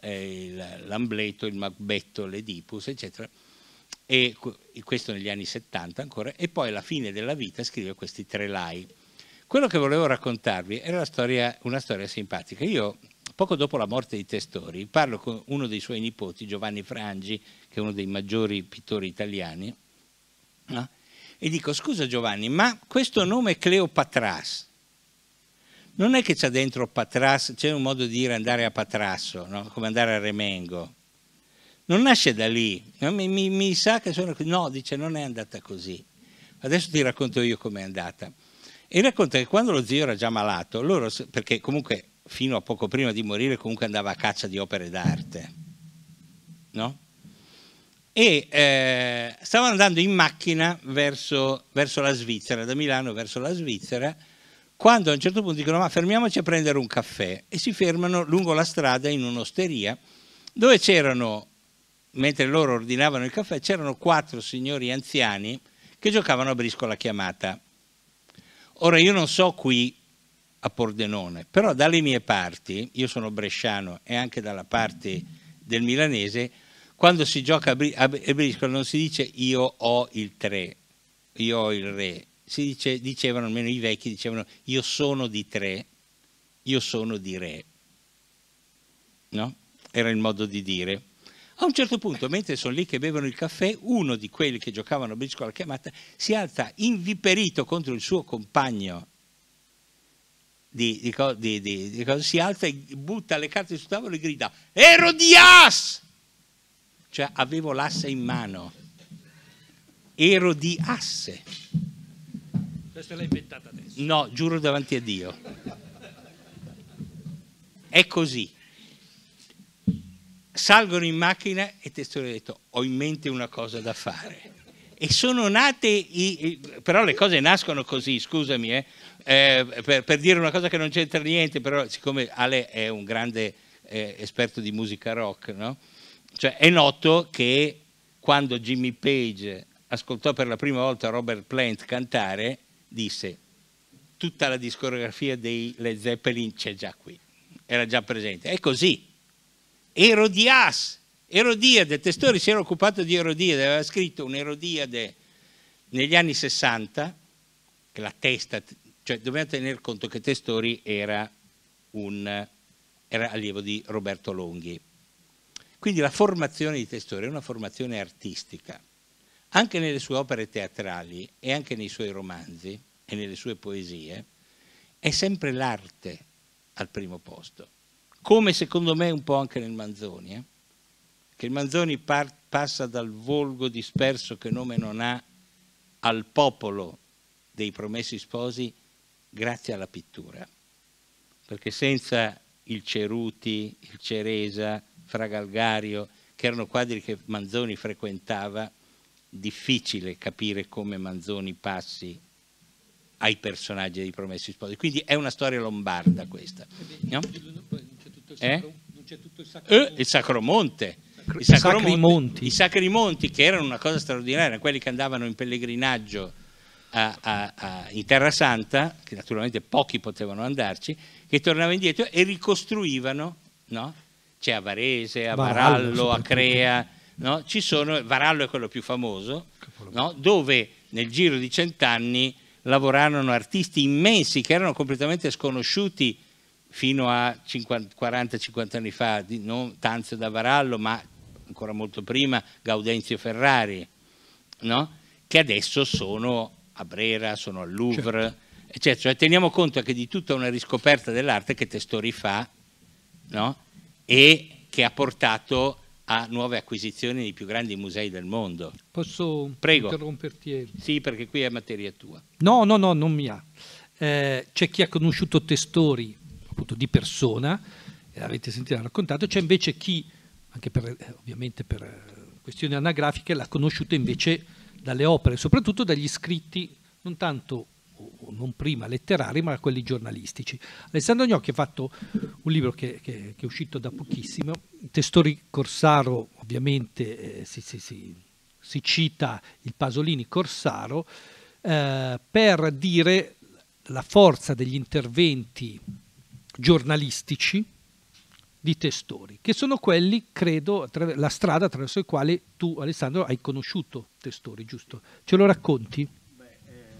eh, l'Ambleto, il Macbetto, l'Edipus, eccetera, e questo negli anni settanta ancora, e poi alla fine della vita scrive questi tre lai. Quello che volevo raccontarvi era la storia, una storia simpatica. Io, poco dopo la morte di Testori, parlo con uno dei suoi nipoti, Giovanni Frangi, che è uno dei maggiori pittori italiani, no? E dico: scusa Giovanni, ma questo nome Cleopatras, non è che c'è dentro Patras, c'è un modo di dire andare a Patrasso, no? Come andare a Remengo, non nasce da lì, no? mi, mi, mi sa che sono... No, dice, non è andata così. Adesso ti racconto io com'è andata. E racconta che quando lo zio era già malato, loro, perché comunque fino a poco prima di morire comunque andava a caccia di opere d'arte, no? E eh, stavano andando in macchina verso, verso la Svizzera, da Milano verso la Svizzera, quando a un certo punto dicono: ma fermiamoci a prendere un caffè, e si fermano lungo la strada in un'osteria dove c'erano, mentre loro ordinavano il caffè, c'erano quattro signori anziani che giocavano a briscola chiamata. Ora io non so qui a Pordenone, però dalle mie parti, io sono bresciano e anche dalla parte del milanese, quando si gioca a, bri a briscola non si dice io ho il tre, io ho il re, si dice, dicevano, almeno i vecchi dicevano, io sono di tre, io sono di re, no? Era il modo di dire. A un certo punto, mentre sono lì che bevono il caffè, uno di quelli che giocavano a briscola chiamata si alza inviperito contro il suo compagno di, di, di, di, di cosa, si alza e butta le carte sul tavolo e grida: ero di as! Cioè avevo l'asse in mano, ero di asse. Questa l'hai inventata adesso? No, giuro davanti a Dio. È così. Salgono in macchina e Testori ha detto: ho in mente una cosa da fare. E sono nate, i, i, però le cose nascono così, scusami, eh, eh, per, per dire una cosa che non c'entra niente, però siccome Ale è un grande eh, esperto di musica rock, no? Cioè è noto che quando Jimmy Page ascoltò per la prima volta Robert Plant cantare, disse: tutta la discografia dei Led Zeppelin c'è già qui, era già presente. È così. Erodias, Erodiade, Testori si era occupato di Erodiade, aveva scritto un'Erodiade negli anni sessanta, che la testa, cioè dobbiamo tener conto che Testori era, un, era allievo di Roberto Longhi. Quindi la formazione di Testori è una formazione artistica. Anche nelle sue opere teatrali e anche nei suoi romanzi e nelle sue poesie è sempre l'arte al primo posto. Come secondo me un po' anche nel Manzoni, eh? Che il Manzoni par passa dal volgo disperso che nome non ha al popolo dei Promessi Sposi grazie alla pittura, perché senza il Ceruti, il Ceresa, Fra Galgario, che erano quadri che Manzoni frequentava, difficile capire come Manzoni passi ai personaggi dei Promessi Sposi. Quindi è una storia lombarda questa, no? Eh? Non c'è tutto il Sacro, eh, il Sacromonte, Sacro, i Sacri Sacri Monti. I Sacri Monti, che erano una cosa straordinaria, quelli che andavano in pellegrinaggio a, a, a, in Terra Santa, che naturalmente pochi potevano andarci, che tornavano indietro e ricostruivano, no? C'è a Varese, a Varallo, Varallo a Crea, no? Ci sono, Varallo è quello più famoso, no? Dove nel giro di cent'anni lavorarono artisti immensi che erano completamente sconosciuti fino a quaranta cinquanta anni fa, non Tanzio da Varallo, ma ancora molto prima Gaudenzio Ferrari, no? Che adesso sono a Brera, sono al Louvre, certo. Eccetera. Cioè, teniamo conto anche di tutta una riscoperta dell'arte che Testori fa, no? E che ha portato a nuove acquisizioni nei più grandi musei del mondo. Posso Prego. interromperti? Sì, perché qui è materia tua. No, no, no, non mi ha. Eh, c'è chi ha conosciuto Testori appunto di persona, e l'avete sentito raccontato, c'è invece chi, anche per, eh, ovviamente per eh, questioni anagrafiche, l'ha conosciuto invece dalle opere, soprattutto dagli scritti, non tanto o non prima letterari, ma quelli giornalistici. Alessandro Gnocchi ha fatto un libro che, che, che è uscito da pochissimo, Testori Corsaro, ovviamente eh, si, si, si, si cita il Pasolini Corsaro, eh, per dire la forza degli interventi giornalistici di Testori, che sono quelli, credo, la strada attraverso i quali tu, Alessandro, hai conosciuto Testori, giusto? Ce lo racconti? Beh, eh,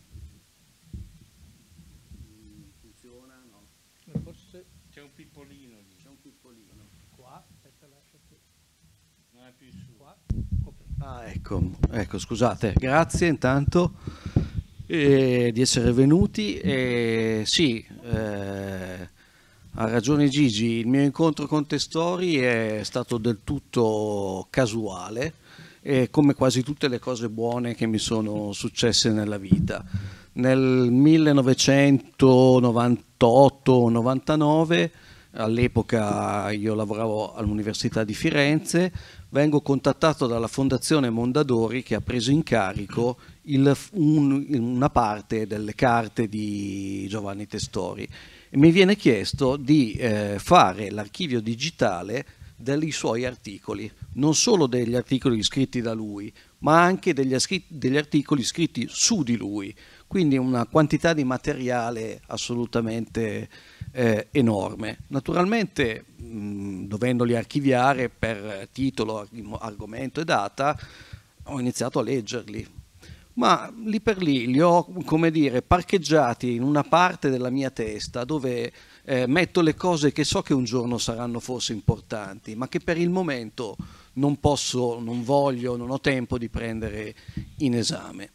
funziona, no? Forse C'è un pippolino lì. C'è un pippolino. qua, aspetta, lasciati. Non è più in su. Qua. Okay. Ah, ecco, ecco, scusate, grazie intanto eh, di essere venuti. Eh, sì, eh, ha ragione Gigi, il mio incontro con Testori è stato del tutto casuale, eh, come quasi tutte le cose buone che mi sono successe nella vita. Nel millenovecentonovantotto novantanove, all'epoca io lavoravo all'Università di Firenze, vengo contattato dalla Fondazione Mondadori che ha preso in carico il, un, una parte delle carte di Giovanni Testori e mi viene chiesto di eh, fare l'archivio digitale dei suoi articoli, non solo degli articoli scritti da lui, ma anche degli, degli articoli scritti su di lui, quindi una quantità di materiale assolutamente eh, enorme. Naturalmente, mh, dovendoli archiviare per titolo, argomento e data, ho iniziato a leggerli. Ma lì per lì li ho, come dire, parcheggiati in una parte della mia testa dove eh, metto le cose che so che un giorno saranno forse importanti, ma che per il momento non posso, non voglio, non ho tempo di prendere in esame.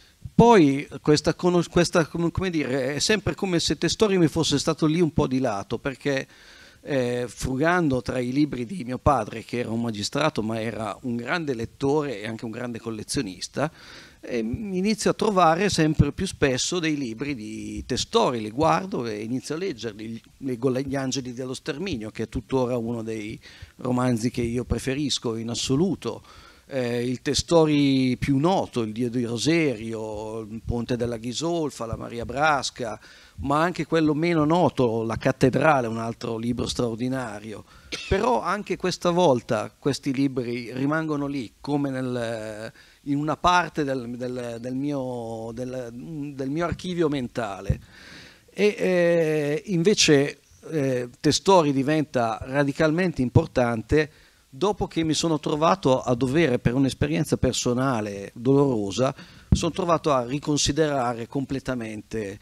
Poi questa, questa come dire, è sempre come se Testori mi fosse stato lì un po' di lato, perché eh, frugando tra i libri di mio padre, che era un magistrato ma era un grande lettore e anche un grande collezionista, e inizio a trovare sempre più spesso dei libri di Testori, li guardo e inizio a leggerli. Leggo Gli Angeli dello Sterminio, che è tuttora uno dei romanzi che io preferisco in assoluto, eh, il Testori più noto, Il Dio di Roserio, Il Ponte della Ghisolfa, La Maria Brasca, ma anche quello meno noto, La Cattedrale, un altro libro straordinario. Però anche questa volta questi libri rimangono lì, come nel... in una parte del, del, del, mio, del, del mio archivio mentale. E eh, invece eh, Testori diventa radicalmente importante dopo che mi sono trovato a dover, per un'esperienza personale dolorosa, sono trovato a riconsiderare completamente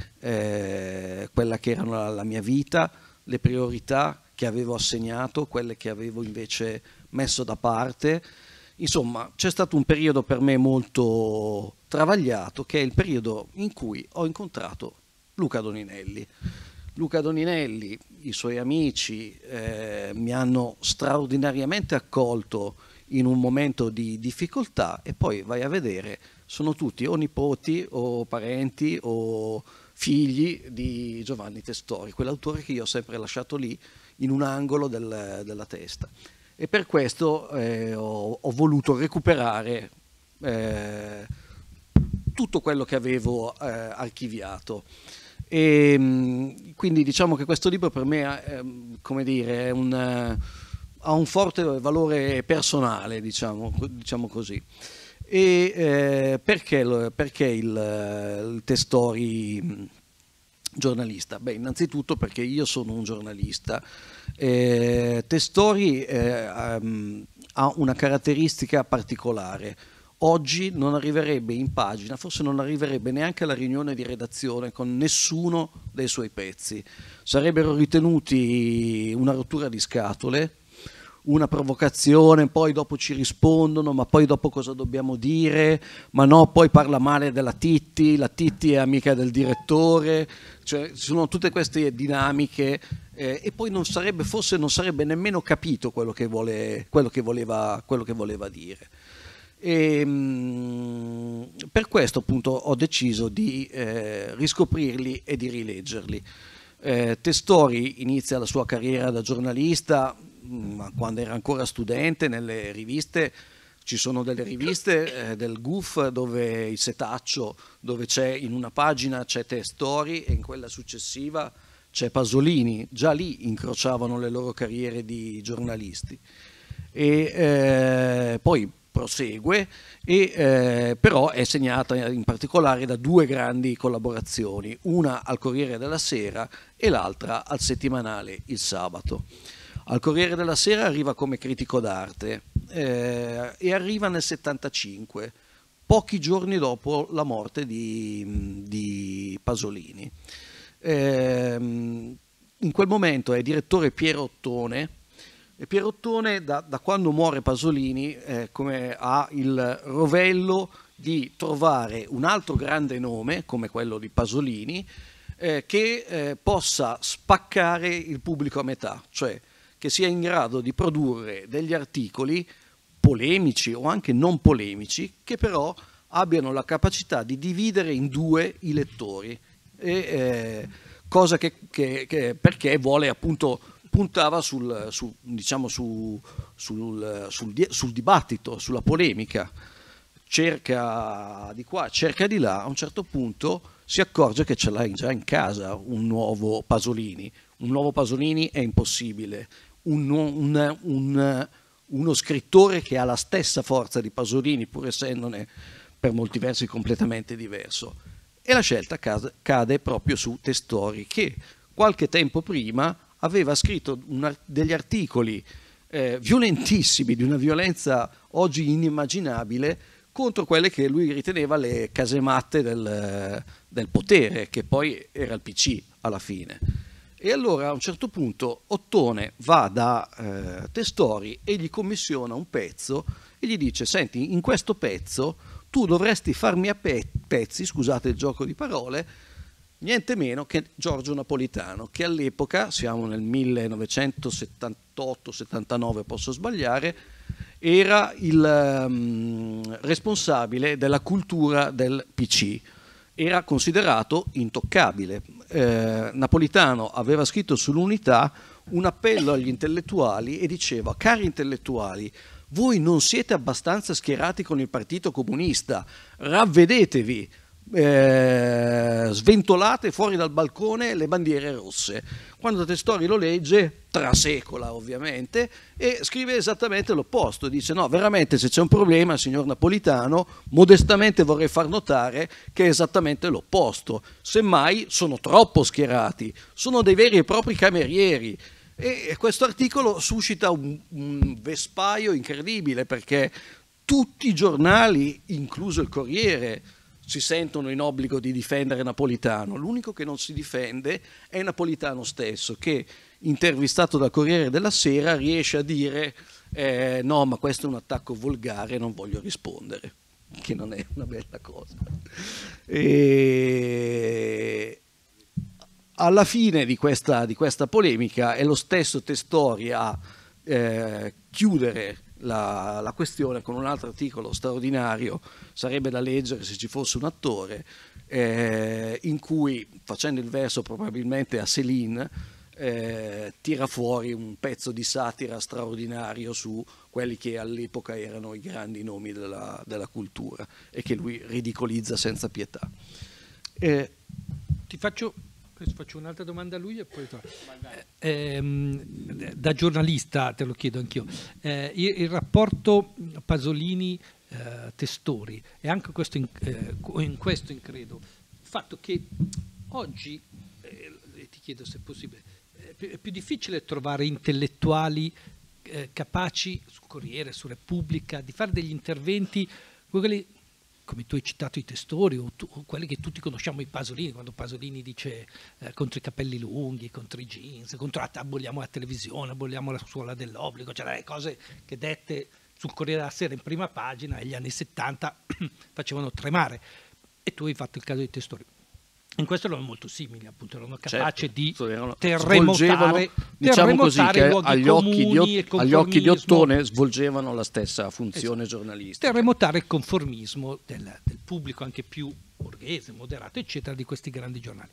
eh, quella che era la, la mia vita, le priorità che avevo assegnato, quelle che avevo invece messo da parte. Insomma, c'è stato un periodo per me molto travagliato, che è il periodo in cui ho incontrato Luca Doninelli. Luca Doninelli, i suoi amici eh, mi hanno straordinariamente accolto in un momento di difficoltà e poi vai a vedere, sono tutti o nipoti o parenti o figli di Giovanni Testori, quell'autore che io ho sempre lasciato lì in un angolo del, della testa. E per questo eh, ho, ho voluto recuperare eh, tutto quello che avevo eh, archiviato. E, quindi diciamo che questo libro per me è, come dire, è un, ha un forte valore personale, diciamo, diciamo così. E eh, perché, perché il, il Testori giornalista? Beh, innanzitutto perché io sono un giornalista. Eh, Testori eh, um, ha una caratteristica particolare. Oggi non arriverebbe in pagina, forse non arriverebbe neanche alla riunione di redazione con nessuno dei suoi pezzi. Sarebbero ritenuti una rottura di scatole, una provocazione, poi dopo ci rispondono, ma poi dopo cosa dobbiamo dire? Ma no, poi parla male della Titti, la Titti è amica del direttore, cioè ci sono tutte queste dinamiche eh, e poi non sarebbe, forse non sarebbe nemmeno capito quello che, vuole, quello che, voleva, quello che voleva dire. E, mh, per questo appunto ho deciso di eh, riscoprirli e di rileggerli. Eh, Testori inizia la sua carriera da giornalista, ma quando era ancora studente, nelle riviste, ci sono delle riviste eh, del G U F dove il setaccio, dove c'è in una pagina c'è Testori e in quella successiva c'è Pasolini. Già lì incrociavano le loro carriere di giornalisti. E eh, poi prosegue, e, eh, però è segnata in particolare da due grandi collaborazioni, una al Corriere della Sera e l'altra al settimanale Il Sabato. Al Corriere della Sera arriva come critico d'arte eh, e arriva nel settantacinque, pochi giorni dopo la morte di, di Pasolini. Eh, in quel momento è direttore Piero Ottone, e Piero Ottone da, da quando muore Pasolini eh, come ha il rovello di trovare un altro grande nome come quello di Pasolini eh, che eh, possa spaccare il pubblico a metà, cioè che sia in grado di produrre degli articoli polemici o anche non polemici che però abbiano la capacità di dividere in due i lettori, e, eh, cosa che, che, che perché vuole appunto puntava sul, su, diciamo su, sul, sul, sul dibattito, sulla polemica, cerca di qua, cerca di là, a un certo punto si accorge che ce l'ha già in casa un nuovo Pasolini, un nuovo Pasolini è impossibile, un, un, un, uno scrittore che ha la stessa forza di Pasolini pur essendone per molti versi completamente diverso, e la scelta cade, cade proprio su Testori, che qualche tempo prima aveva scritto una, degli articoli eh, violentissimi, di una violenza oggi inimmaginabile, contro quelle che lui riteneva le casematte del, del potere, che poi era il P C alla fine. E allora a un certo punto Ottone va da eh, Testori e gli commissiona un pezzo e gli dice: senti, in questo pezzo tu dovresti farmi a pe pezzi, scusate il gioco di parole, niente meno che Giorgio Napolitano, che all'epoca, siamo nel millenovecentosettantotto settantanove, posso sbagliare, era il um, responsabile della cultura del P C, era considerato intoccabile. Eh, Napolitano aveva scritto sull'Unità un appello agli intellettuali e diceva: cari intellettuali, voi non siete abbastanza schierati con il Partito Comunista, ravvedetevi, eh, sventolate fuori dal balcone le bandiere rosse. Quando Testori lo legge, trasecola ovviamente, e scrive esattamente l'opposto, dice: no, veramente se c'è un problema, signor Napolitano, modestamente vorrei far notare che è esattamente l'opposto, semmai sono troppo schierati, sono dei veri e propri camerieri. E questo articolo suscita un, un vespaio incredibile, perché tutti i giornali, incluso il Corriere, si sentono in obbligo di difendere Napolitano. L'unico che non si difende è Napolitano stesso, che, intervistato dal Corriere della Sera, riesce a dire eh, no, ma questo è un attacco volgare, non voglio rispondere, che non è una bella cosa. E alla fine di questa, di questa polemica è lo stesso Testori a eh, chiudere La, la questione con un altro articolo straordinario, sarebbe da leggere se ci fosse un attore, eh, in cui, facendo il verso probabilmente a Céline, eh, tira fuori un pezzo di satira straordinario su quelli che all'epoca erano i grandi nomi della, della cultura e che lui ridicolizza senza pietà. Eh, Ti faccio... Faccio un'altra domanda a lui e poi eh, da giornalista te lo chiedo anch'io. Eh, il, il rapporto Pasolini-Testori eh, e anche questo in, eh, in questo incredo il fatto che oggi, eh, ti chiedo se è possibile, è più, è più difficile trovare intellettuali eh, capaci sul Corriere, su Repubblica, di fare degli interventi quelli, come tu hai citato i Testori o, tu, o quelli che tutti conosciamo, i Pasolini, quando Pasolini dice eh, contro i capelli lunghi, contro i jeans, contro la, aboliamo la televisione, aboliamo la scuola dell'obbligo, cioè le cose che dette sul Corriere della Sera in prima pagina negli anni settanta facevano tremare, e tu hai fatto il caso dei Testori. In questo erano molto simili, appunto, erano capaci certo, di erano, terremotare, diciamo così, che agli occhi, di, agli occhi di Ottone svolgevano la stessa funzione esatto. giornalistica. Terremotare il conformismo del, del pubblico anche più borghese, moderato, eccetera, di questi grandi giornali.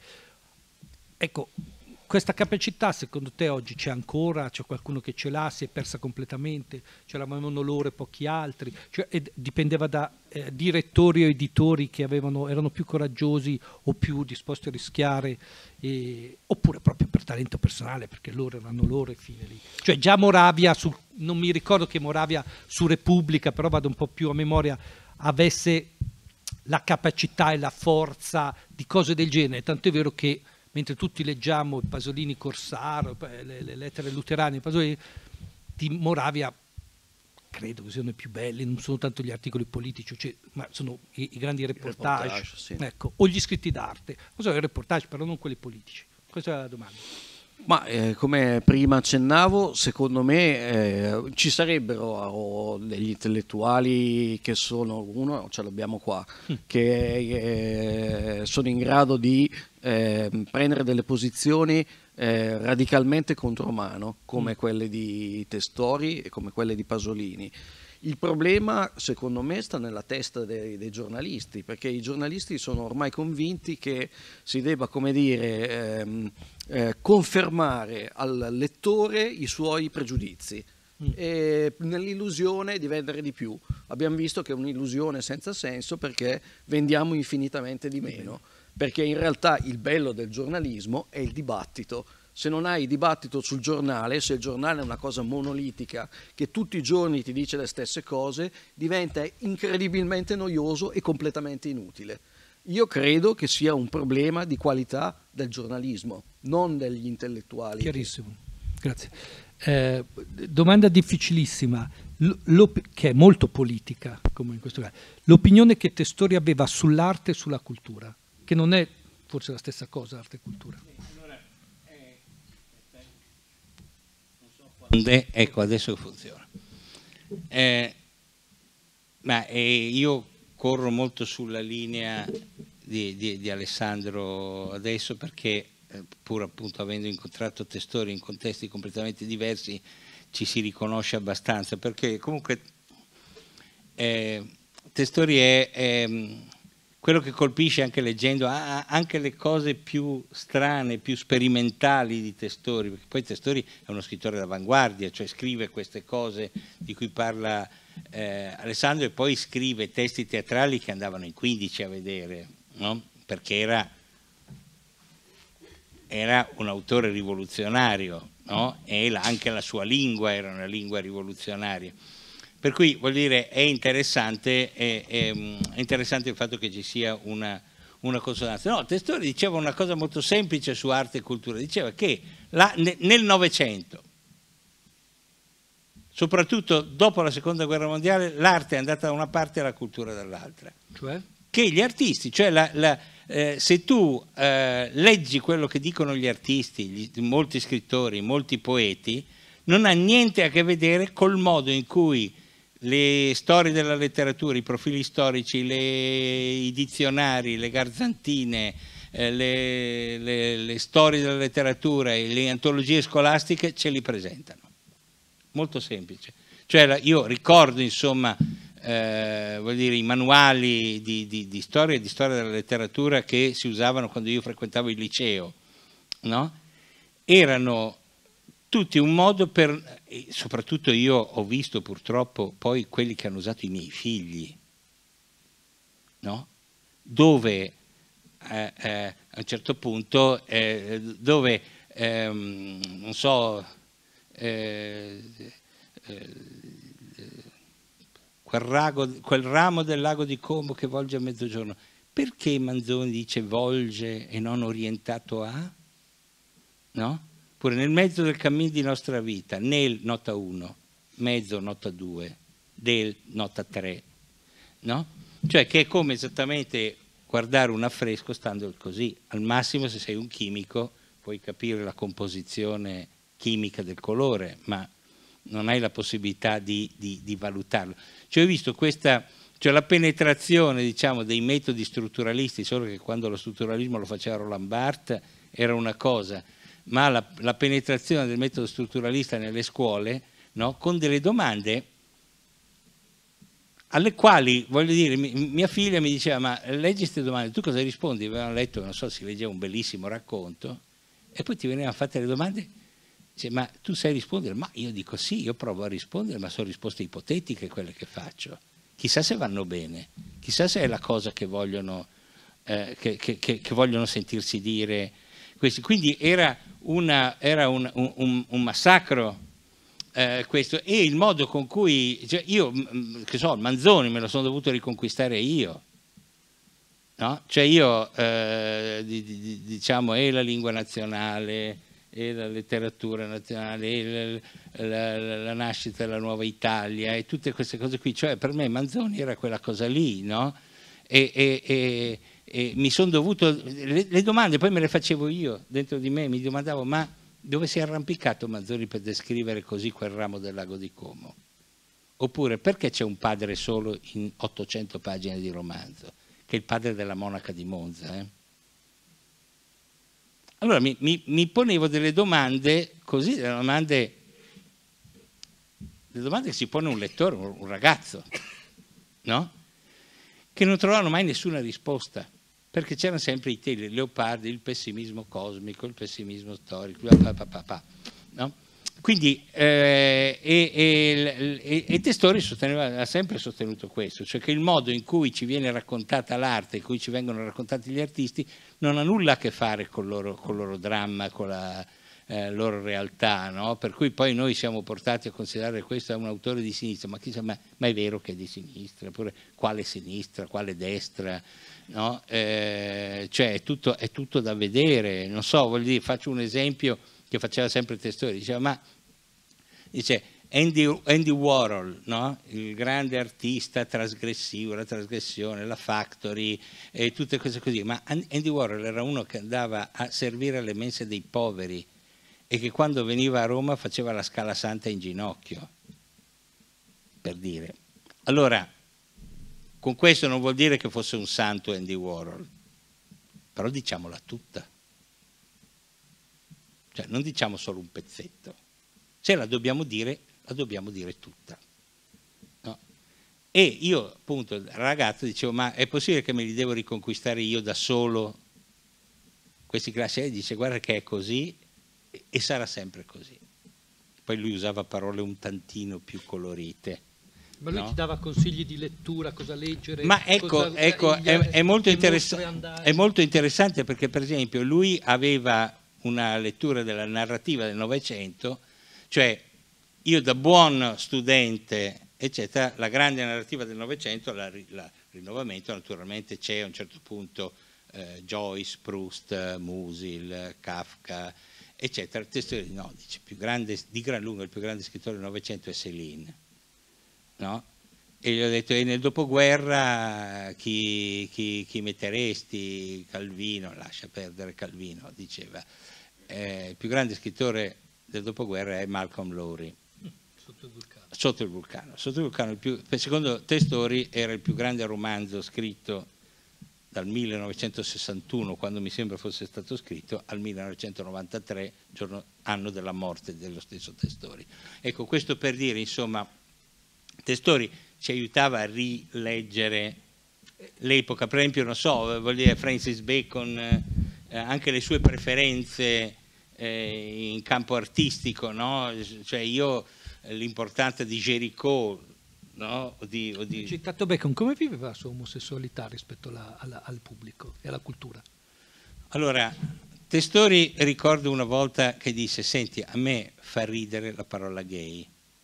Ecco, questa capacità secondo te oggi c'è ancora? C'è qualcuno che ce l'ha? Si è persa completamente? C'eravamo loro e pochi altri? Cioè, dipendeva da eh, direttori o editori che avevano, erano più coraggiosi o più disposti a rischiare, eh, oppure proprio per talento personale, perché loro erano loro e fine lì. Cioè già Moravia, su, non mi ricordo che Moravia su Repubblica, però vado un po' più a memoria, avesse la capacità e la forza di cose del genere, tanto è vero che mentre tutti leggiamo Pasolini Corsaro, le, le lettere luterane di Pasolini, di Moravia credo che siano i più belli, non sono tanto gli articoli politici, cioè, ma sono i, i grandi reportage, reportage sì. Ecco, o gli scritti d'arte, non so, i reportage, però non quelli politici. Questa è la domanda. Ma eh, come prima accennavo, secondo me eh, ci sarebbero oh, degli intellettuali che sono, uno ce l'abbiamo qua, mm. che eh, sono in grado di eh, prendere delle posizioni eh, radicalmente contromano, come mm. quelle di Testori e come quelle di Pasolini. Il problema, secondo me, sta nella testa dei, dei giornalisti, perché i giornalisti sono ormai convinti che si debba, come dire, ehm, eh, confermare al lettore i suoi pregiudizi, mm. e nell'illusione di vendere di più. Abbiamo visto che è un'illusione senza senso, perché vendiamo infinitamente di meno, perché in realtà il bello del giornalismo è il dibattito. Se non hai dibattito sul giornale, se il giornale è una cosa monolitica che tutti i giorni ti dice le stesse cose, diventa incredibilmente noioso e completamente inutile. Io credo che sia un problema di qualità del giornalismo, non degli intellettuali. Chiarissimo, grazie. Eh, domanda difficilissima, che è molto politica, come in questo caso. L'opinione che Testori aveva sull'arte e sulla cultura, che non è forse la stessa cosa, arte e cultura. Ecco, adesso funziona. Eh, ma eh, io corro molto sulla linea di, di, di Alessandro adesso, perché eh, pur appunto avendo incontrato Testori in contesti completamente diversi ci si riconosce abbastanza, perché comunque eh, Testori è, è quello che colpisce anche leggendo anche le cose più strane, più sperimentali di Testori, perché poi Testori è uno scrittore d'avanguardia, cioè scrive queste cose di cui parla eh, Alessandro, e poi scrive testi teatrali che andavano in quindici a vedere, no? Perché era, era un autore rivoluzionario, no? E la, anche la sua lingua era una lingua rivoluzionaria. Per cui, vuol dire, è interessante, è, è, è interessante il fatto che ci sia una, una consonanza. No, Testori diceva una cosa molto semplice su arte e cultura, diceva che la, nel Novecento, soprattutto dopo la Seconda Guerra Mondiale, l'arte è andata da una parte e la cultura dall'altra. Cioè? Che gli artisti, cioè la, la, eh, se tu eh, leggi quello che dicono gli artisti, gli, molti scrittori, molti poeti, non ha niente a che vedere col modo in cui le storie della letteratura, i profili storici, le, i dizionari, le garzantine, eh, le, le, le storie della letteratura e le antologie scolastiche ce li presentano. Molto semplice. Cioè la, io ricordo, insomma, eh, vuol dire, i manuali di, di, di storia e di storia della letteratura che si usavano quando io frequentavo il liceo, no? Erano tutti un modo per, soprattutto io ho visto purtroppo poi quelli che hanno usato i miei figli, no? Dove eh, eh, a un certo punto, eh, dove ehm, non so, eh, eh, quel, rago, quel ramo del lago di Como che volge a mezzogiorno, perché Manzoni dice volge e non orientato a? No? Pure nel mezzo del cammin di nostra vita, nel nota uno, mezzo nota due, del nota tre, no? Cioè che è come esattamente guardare un affresco stando così. Al massimo, se sei un chimico puoi capire la composizione chimica del colore, ma non hai la possibilità di, di, di valutarlo. Cioè ho visto questa, cioè la penetrazione, diciamo, dei metodi strutturalisti, solo che quando lo strutturalismo lo faceva Roland Barthes era una cosa, ma la, la penetrazione del metodo strutturalista nelle scuole, no? Con delle domande alle quali, voglio dire, mi, mia figlia mi diceva, ma leggi queste domande, tu cosa rispondi? Avevano letto, non so, si leggeva un bellissimo racconto, e poi ti venivano fatte le domande, dice, ma tu sai rispondere? Ma io dico sì, io provo a rispondere, ma sono risposte ipotetiche quelle che faccio. Chissà se vanno bene, chissà se è la cosa che vogliono, eh, che, che, che, che vogliono sentirsi dire questi. Quindi era, una, era un, un, un massacro eh, questo, e il modo con cui, cioè io, che so, Manzoni me lo sono dovuto riconquistare io, no? Cioè io, eh, di, di, diciamo, è la lingua nazionale, e la letteratura nazionale, e la, la, la nascita della nuova Italia e tutte queste cose qui, cioè per me Manzoni era quella cosa lì, no? E, e, e, e mi sono dovuto, le, le domande poi me le facevo io dentro di me, mi domandavo ma dove si è arrampicato Manzoni per descrivere così quel ramo del lago di Como? Oppure perché c'è un padre solo in ottocento pagine di romanzo, che è il padre della monaca di Monza, eh? Allora mi, mi, mi ponevo delle domande così, delle domande, delle domande che si pone un lettore, un, un ragazzo, no? Che non trovavano mai nessuna risposta, perché c'erano sempre i teli, Leopardi, il pessimismo cosmico, il pessimismo storico, pa, pa, pa, pa, no? Quindi eh, e, e, e, e Testori sosteneva, ha sempre sostenuto questo, cioè che il modo in cui ci viene raccontata l'arte, in cui ci vengono raccontati gli artisti, non ha nulla a che fare con il loro, con il loro dramma, con la eh, loro realtà, no? Per cui poi noi siamo portati a considerare questo un autore di sinistra, ma, chissà, ma, ma è vero che è di sinistra, oppure quale sinistra, quale destra, no? Eh, cioè è tutto, è tutto da vedere, non so, voglio dire, faccio un esempio che faceva sempre Testori, diceva ma dice Andy, Andy Warhol, no? Il grande artista trasgressivo, la trasgressione, la Factory e tutte queste cose, ma Andy Warhol era uno che andava a servire alle mense dei poveri e che quando veniva a Roma faceva la Scala Santa in ginocchio, per dire. Allora, con questo non vuol dire che fosse un santo Andy Warhol, però diciamola tutta. Cioè, non diciamo solo un pezzetto, se la dobbiamo dire, la dobbiamo dire tutta. No? E io, appunto, da ragazzo dicevo, ma è possibile che me li devo riconquistare io da solo questi classici? E dice, guarda che è così e, e sarà sempre così. Poi lui usava parole un tantino più colorite. Ma lui no? ti dava consigli di lettura, cosa leggere? Ma ecco, cosa, ecco gli, è, è, molto è molto interessante perché per esempio lui aveva una lettura della narrativa del Novecento, cioè io da buon studente, eccetera, la grande narrativa del Novecento, la, la rinnovamento naturalmente c'è a un certo punto eh, Joyce, Proust, Musil, Kafka, eccetera. Il testo no, dice, più grande, di gran lunga il più grande scrittore del Novecento è Céline, no? E gli ho detto, e nel dopoguerra chi, chi, chi metteresti? Calvino, lascia perdere Calvino, diceva. Eh, il più grande scrittore del dopoguerra è Malcolm Lowry. Sotto il vulcano. Sotto il vulcano. Sotto il vulcano il più, secondo Testori era il più grande romanzo scritto dal millenovecentosessantuno, quando mi sembra fosse stato scritto, al millenovecentonovantatré, giorno, anno della morte dello stesso Testori. Ecco, questo per dire, insomma, Testori ci aiutava a rileggere l'epoca, per esempio, non so, vuol dire Francis Bacon, eh, anche le sue preferenze eh, in campo artistico, no? Cioè io l'importanza di Géricault, no? O di, o di... Citato Bacon, come viveva la sua omosessualità rispetto alla, alla, al pubblico e alla cultura? Allora, Testori ricordo una volta che disse, senti, a me fa ridere la parola gay.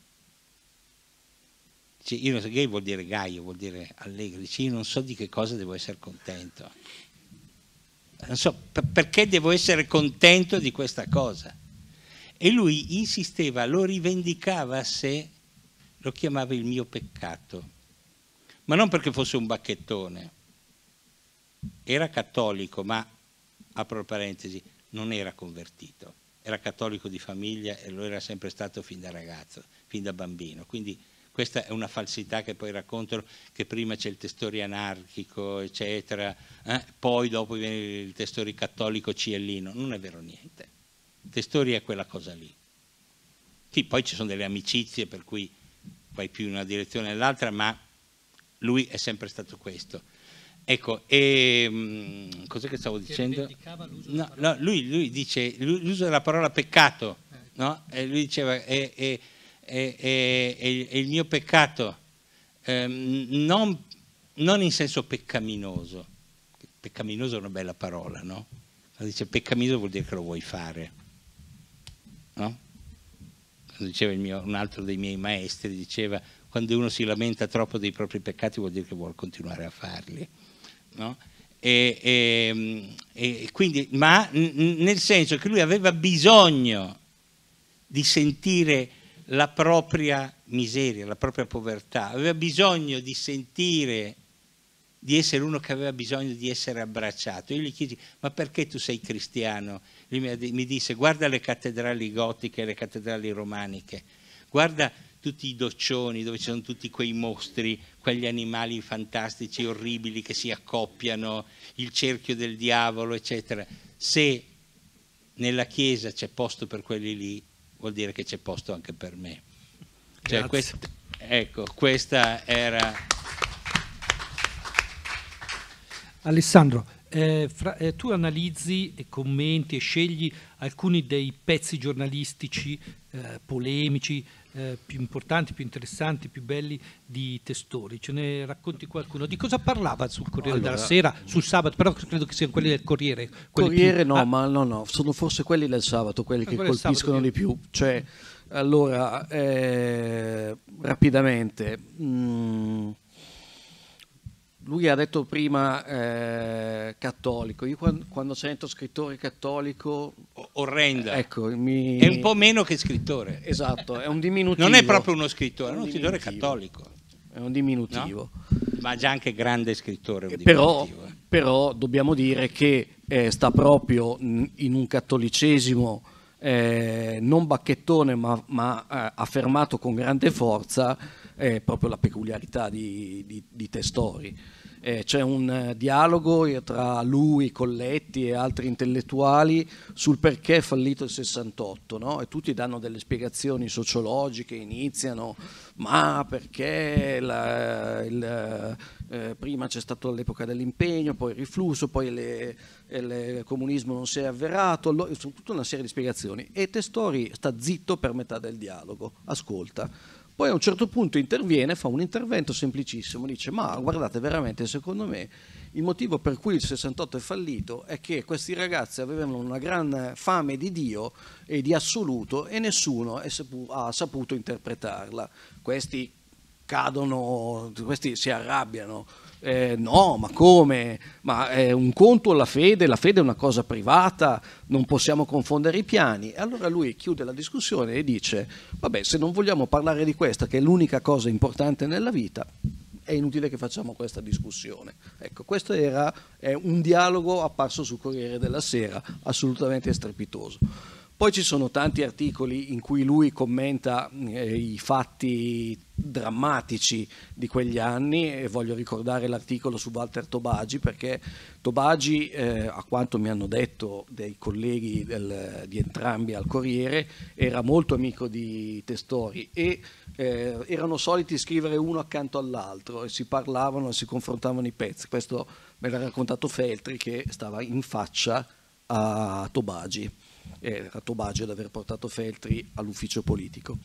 Cioè, io non so, gay vuol dire gaio, vuol dire allegro. Dice, io non so di che cosa devo essere contento. Non so per, perché devo essere contento di questa cosa. E lui insisteva, lo rivendicava a sé, lo chiamava il mio peccato. Ma non perché fosse un bacchettone. Era cattolico, ma, apro parentesi, non era convertito. Era cattolico di famiglia e lo era sempre stato fin da ragazzo, fin da bambino. Quindi questa è una falsità che poi raccontano, che prima c'è il Testori anarchico, eccetera, eh? Poi dopo viene il Testori cattolico ciellino. Non è vero niente. Testori è quella cosa lì. Sì, poi ci sono delle amicizie per cui vai più in una direzione o nell'altra, ma lui è sempre stato questo. Ecco, e mh, cos'è che stavo dicendo? No, no, lui, lui dice l'uso della parola peccato, no? E lui diceva è, è, è, è, è il mio peccato, ehm, non, non in senso peccaminoso. Peccaminoso è una bella parola, no? Ma dice peccaminoso vuol dire che lo vuoi fare, no? Diceva il mio, un altro dei miei maestri, diceva quando uno si lamenta troppo dei propri peccati vuol dire che vuole continuare a farli, no? e, e, e quindi, ma nel senso che lui aveva bisogno di sentire la propria miseria, la propria povertà, aveva bisogno di sentire di essere uno che aveva bisogno di essere abbracciato. Io gli chiesi: ma perché tu sei cristiano? Lui mi disse: guarda le cattedrali gotiche e le cattedrali romaniche, guarda tutti i doccioni dove ci sono tutti quei mostri, quegli animali fantastici, orribili che si accoppiano, il cerchio del diavolo, eccetera. Se nella Chiesa c'è posto per quelli lì, vuol dire che c'è posto anche per me. Cioè, questa, ecco, questa era... Alessandro, eh, fra, eh, tu analizzi e commenti e scegli alcuni dei pezzi giornalistici eh, polemici, eh, più importanti, più interessanti, più belli di Testori. Ce ne racconti qualcuno? Di cosa parlava sul Corriere allora, della Sera, sul sabato? Però credo che siano quelli del Corriere. Corriere più... no, ah. ma no, no, sono forse quelli del sabato, quelli ah, che quelli colpiscono di più. Cioè, allora, eh, rapidamente... Mh, lui ha detto prima eh, cattolico. Io quando, quando sento scrittore cattolico... Orrenda. Ecco, mi... È un po' meno che scrittore. Esatto, è un diminutivo. Non è proprio uno scrittore, è, è un uno scrittore cattolico. È un diminutivo. No? Ma già anche grande scrittore. Un però, eh. però dobbiamo dire che eh, sta proprio in un cattolicesimo eh, non bacchettone ma, ma eh, affermato con grande forza, è proprio la peculiarità di, di, di Testori. Eh, c'è un eh, dialogo tra lui, Colletti e altri intellettuali sul perché è fallito il sessantotto, no? E tutti danno delle spiegazioni sociologiche, iniziano, ma perché la, il, eh, prima c'è stato l'epoca dell'impegno, poi il riflusso, poi le, il comunismo non si è avverato, allora, sono tutta una serie di spiegazioni e Testori sta zitto per metà del dialogo, ascolta. Poi a un certo punto interviene, fa un intervento semplicissimo, dice: ma guardate, veramente secondo me il motivo per cui il sessantotto è fallito è che questi ragazzi avevano una gran fame di Dio e di assoluto e nessuno è sapu- ha saputo interpretarla. Questi cadono, questi si arrabbiano. Eh, no, ma come? Ma è un conto la fede, la fede è una cosa privata, non possiamo confondere i piani. E allora lui chiude la discussione e dice: vabbè, se non vogliamo parlare di questa, che è l'unica cosa importante nella vita, è inutile che facciamo questa discussione. Ecco, questo era è un dialogo apparso sul Corriere della Sera, assolutamente strepitoso. Poi ci sono tanti articoli in cui lui commenta eh, i fatti drammatici di quegli anni e voglio ricordare l'articolo su Walter Tobagi, perché Tobagi, eh, a quanto mi hanno detto dei colleghi del, di entrambi al Corriere, era molto amico di Testori e eh, erano soliti scrivere uno accanto all'altro e si parlavano e si confrontavano i pezzi. Questo me l'ha raccontato Feltri, che stava in faccia a Tobagi. Era Tobagi ad aver portato Feltri all'ufficio politico.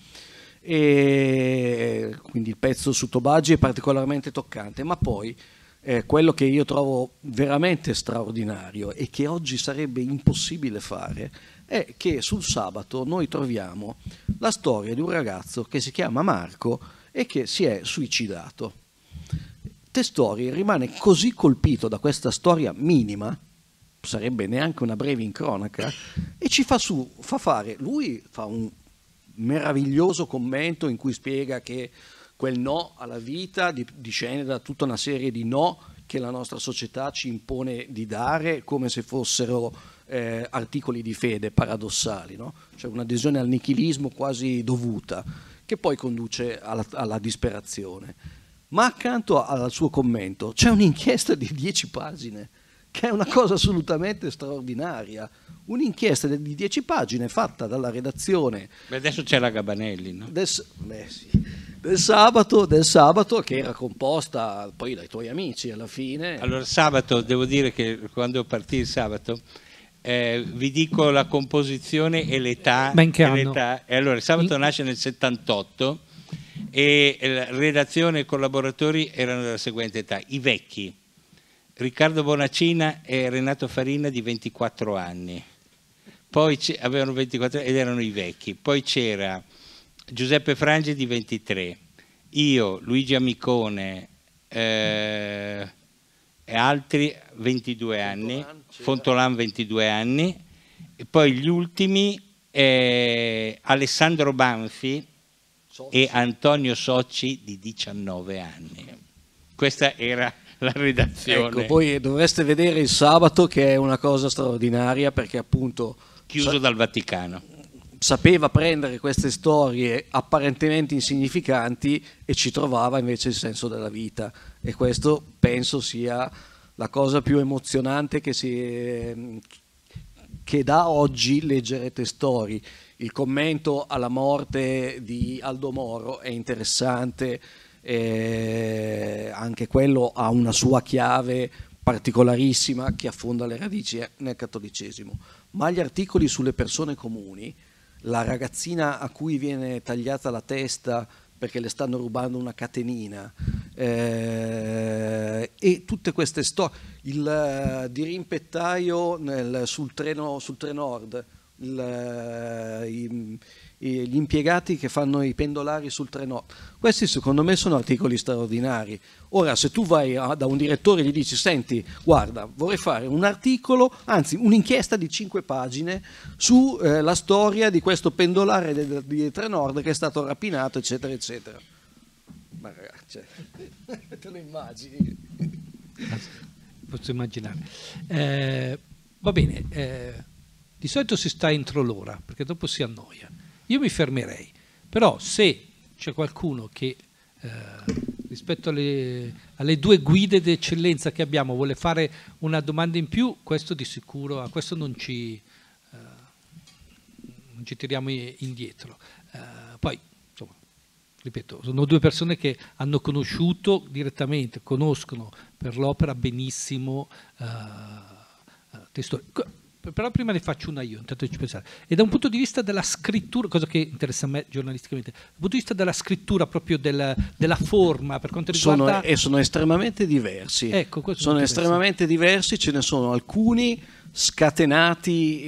E quindi il pezzo su Tobagi è particolarmente toccante, ma poi eh, quello che io trovo veramente straordinario e che oggi sarebbe impossibile fare è che sul sabato noi troviamo la storia di un ragazzo che si chiama Marco e che si è suicidato. Testori rimane così colpito da questa storia minima, sarebbe neanche una breve incronaca, e ci fa, su, fa fare, lui fa un meraviglioso commento in cui spiega che quel no alla vita discende da tutta una serie di no che la nostra società ci impone di dare come se fossero eh, articoli di fede paradossali, no? Cioè un'adesione al nichilismo quasi dovuta che poi conduce alla, alla disperazione. Ma accanto al suo commento c'è un'inchiesta di dieci pagine che è una cosa assolutamente straordinaria, un'inchiesta di dieci pagine fatta dalla redazione. Beh, adesso c'è la Gabanelli, no? Del, beh, sì, del, sabato, del sabato, che era composta poi dai tuoi amici alla fine. Allora, sabato, devo dire che quando partì il sabato, eh, vi dico la composizione e l'età. Ma in che e anno? l'età. E allora, il sabato in... nasce nel settantotto e la redazione e i collaboratori erano della seguente età: i vecchi, Riccardo Bonacina e Renato Farina di ventiquattro anni, poi avevano ventiquattro ed erano i vecchi, poi c'era Giuseppe Frangi di ventitré, io, Luigi Amicone, eh, e altri ventidue anni, Fontolan ventidue anni, e poi gli ultimi eh, Alessandro Banfi e Antonio Socci di diciannove anni. Questa era la redazione. Ecco, poi dovreste vedere il sabato, che è una cosa straordinaria, perché appunto chiuso dal Vaticano. Sapeva prendere queste storie apparentemente insignificanti e ci trovava invece il senso della vita, e questo penso sia la cosa più emozionante che, si, che da oggi leggere Testori. Il commento alla morte di Aldo Moro è interessante, eh, anche quello ha una sua chiave particolarissima che affonda le radici nel cattolicesimo, ma gli articoli sulle persone comuni, la ragazzina a cui viene tagliata la testa perché le stanno rubando una catenina, eh, e tutte queste storie, il uh, dirimpettaio nel, sul treno sul Trenord, il, uh, i, i, gli impiegati che fanno i pendolari sul Trenord, questi secondo me sono articoli straordinari. Ora, se tu vai a, da un direttore e gli dici: senti, guarda, vorrei fare un articolo, anzi un'inchiesta di cinque pagine sulla eh, storia di questo pendolare di, di Trenord che è stato rapinato, eccetera eccetera, ma ragazzi, te lo immagini? Posso immaginare. Eh, va bene, eh, di solito si sta entro l'ora perché dopo si annoia. Io mi fermerei, però se c'è qualcuno che eh, rispetto alle, alle due guide d'eccellenza che abbiamo vuole fare una domanda in più, questo di sicuro, a questo non ci, eh, non ci tiriamo indietro. Eh, poi, insomma, ripeto, sono due persone che hanno conosciuto direttamente, conoscono per l'opera benissimo eh, Testori. Però prima ne faccio una io, intanto ci pensare. E da un punto di vista della scrittura, cosa che interessa a me giornalisticamente, dal punto di vista della scrittura, proprio del, della forma, per quanto riguarda... Sono, e sono estremamente diversi. Ecco, sono estremamente diversi, ce ne sono alcuni scatenati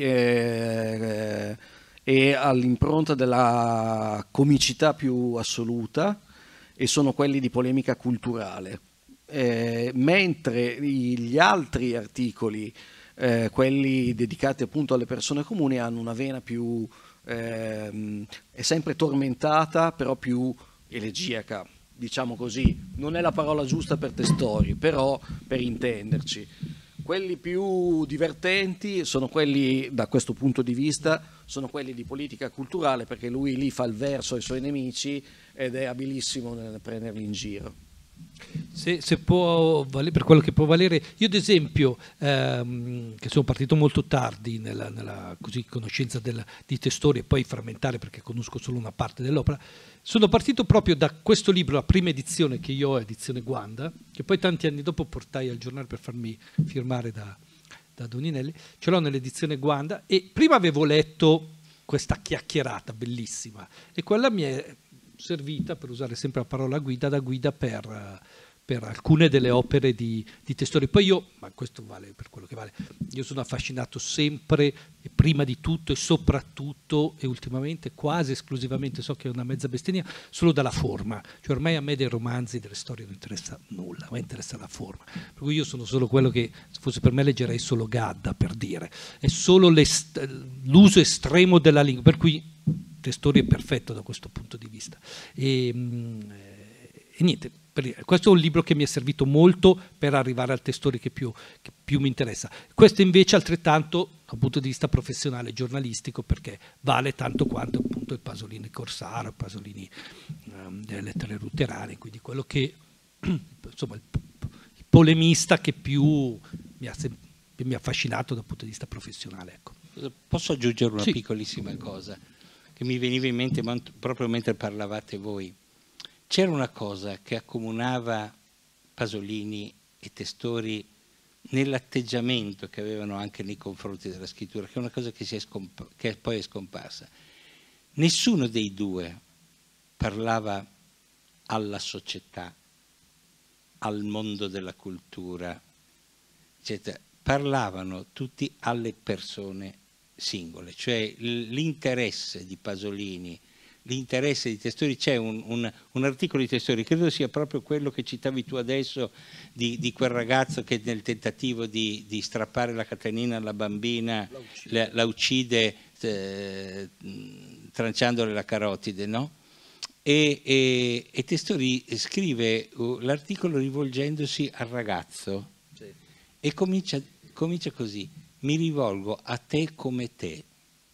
eh, e all'impronta della comicità più assoluta, e sono quelli di polemica culturale. Eh, mentre gli altri articoli, Eh, quelli dedicati appunto alle persone comuni, hanno una vena più ehm, è sempre tormentata, però più elegiaca, diciamo così. Non è la parola giusta per Testori, però per intenderci. Quelli più divertenti sono quelli, da questo punto di vista, sono quelli di politica culturale, perché lui lì fa il verso ai suoi nemici ed è abilissimo nel prenderli in giro. Se, se può valere, per quello che può valere, io ad esempio, ehm, che sono partito molto tardi nella, nella così, conoscenza del, di Testori, e poi frammentare perché conosco solo una parte dell'opera, sono partito proprio da questo libro, la prima edizione che io ho, edizione Guanda, che poi tanti anni dopo portai al giornale per farmi firmare da, da Doninelli. Ce l'ho nell'edizione Guanda, e prima avevo letto questa chiacchierata bellissima, e quella mi è servita, per usare sempre la parola guida, da guida per, per alcune delle opere di, di Testori. Poi io, ma questo vale per quello che vale, io sono affascinato sempre, e prima di tutto e soprattutto e ultimamente quasi esclusivamente, so che è una mezza bestemmia, solo dalla forma. Cioè ormai a me dei romanzi, delle storie non interessa nulla, a me interessa la forma. Per cui io sono solo quello che, se fosse per me, leggerei solo Gadda, per dire. È solo l'uso estremo della lingua, per cui Testori è perfetto da questo punto di vista. E, e niente, per, questo è un libro che mi è servito molto per arrivare al Testori che più, che più mi interessa. Questo invece altrettanto dal punto di vista professionale, giornalistico, perché vale tanto quanto appunto il Pasolini Corsaro, il Pasolini um, delle lettere luterane, quindi quello che, insomma, il, il polemista che più mi ha, che mi ha affascinato dal punto di vista professionale. Ecco. Posso aggiungere una sì. piccolissima cosa che mi veniva in mente proprio mentre parlavate voi? C'era una cosa che accomunava Pasolini e Testori nell'atteggiamento che avevano anche nei confronti della scrittura, che è una cosa che, si è che poi è scomparsa. Nessuno dei due parlava alla società, al mondo della cultura, eccetera. Parlavano tutti alle persone singole, cioè l'interesse di Pasolini l'interesse di Testori, c'è un, un, un articolo di Testori, credo sia proprio quello che citavi tu adesso, di, di quel ragazzo che nel tentativo di, di strappare la catenina alla bambina la uccide, la, la uccide eh, tranciandole la carotide, no? E, e, e Testori scrive uh, l'articolo rivolgendosi al ragazzo, sì, e comincia, comincia così: mi rivolgo a te come te,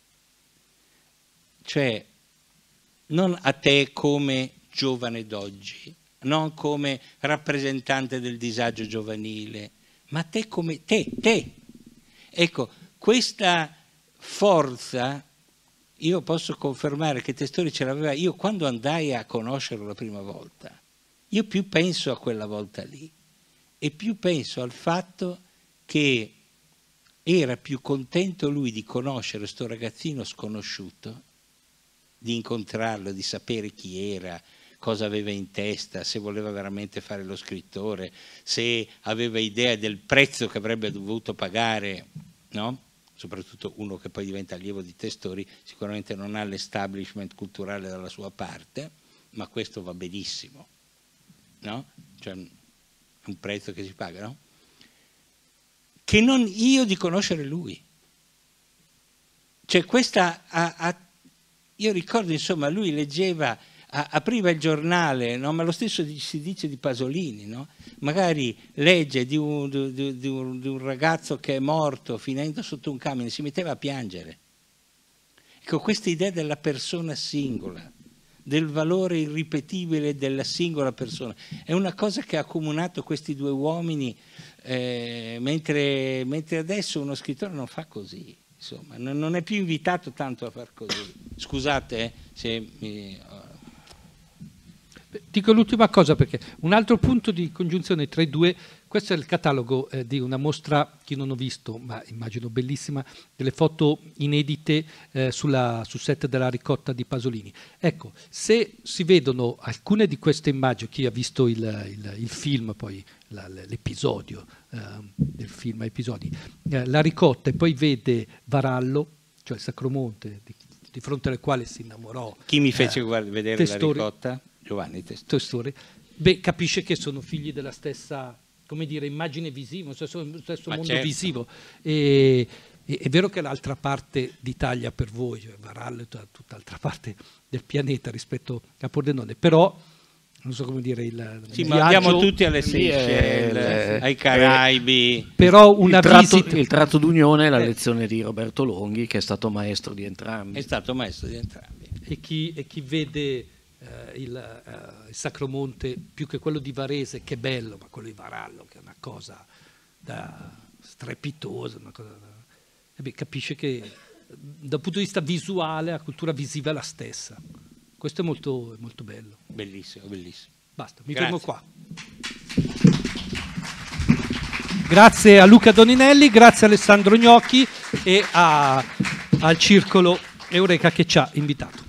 cioè non a te come giovane d'oggi, non come rappresentante del disagio giovanile, ma a te come te, te. Ecco, questa forza io posso confermare che Testori ce l'aveva. Io quando andai a conoscerlo la prima volta, io più penso a quella volta lì e più penso al fatto che era più contento lui di conoscere sto ragazzino sconosciuto, di incontrarlo, di sapere chi era, cosa aveva in testa, se voleva veramente fare lo scrittore, se aveva idea del prezzo che avrebbe dovuto pagare, no? Soprattutto uno che poi diventa allievo di Testori, sicuramente non ha l'establishment culturale dalla sua parte, ma questo va benissimo, no? Cioè è un prezzo che si paga, no? Che non io di conoscere lui. Cioè questa, a, a, io ricordo insomma, lui leggeva, a, apriva il giornale, no? Ma lo stesso si dice di Pasolini, no? Magari legge di un, di, di, un, di un ragazzo che è morto finendo sotto un camion, si metteva a piangere. Ecco, questa idea della persona singola, del valore irripetibile della singola persona, è una cosa che ha accomunato questi due uomini, eh, mentre, mentre adesso uno scrittore non fa così, insomma, non, non è più invitato tanto a far così. Scusate eh, se mi... Dico l'ultima cosa perché un altro punto di congiunzione tra i due, questo è il catalogo eh, di una mostra che non ho visto, ma immagino bellissima, delle foto inedite eh, sulla, sul set della Ricotta di Pasolini. Ecco, se si vedono alcune di queste immagini, chi ha visto il, il, il film, poi l'episodio eh, del film a episodi, eh, la Ricotta e poi vede Varallo, cioè il Sacromonte, di, di fronte al quale si innamorò. Chi mi fece eh, vedere Testori, la Ricotta? Giovanni Testori. Testori. Beh, capisce che sono figli della stessa, come dire, immagine visiva, lo stesso, stesso mondo certo. visivo. E, e, è vero che l'altra parte d'Italia per voi, cioè Varallo è tutt'altra parte del pianeta rispetto a Pordenone, però non so come dire il sì, viaggio, ma andiamo tutti alle Seychelles, ai Caraibi. Eh, però una il tratto, visita... il tratto d'unione è la lezione di Roberto Longhi, che è stato maestro di entrambi. È stato maestro di entrambi. E chi, e chi vede Uh, il, uh, il Sacromonte più che quello di Varese, che è bello, ma quello di Varallo che è una cosa da strepitosa, una cosa da... E beh, capisce che dal punto di vista visuale la cultura visiva è la stessa. Questo è molto, è molto bello. Bellissimo, bellissimo. Basta, mi Grazie. fermo qua. Grazie a Luca Doninelli, grazie a Alessandro Gnocchi e a, al Circolo Eureka che ci ha invitato.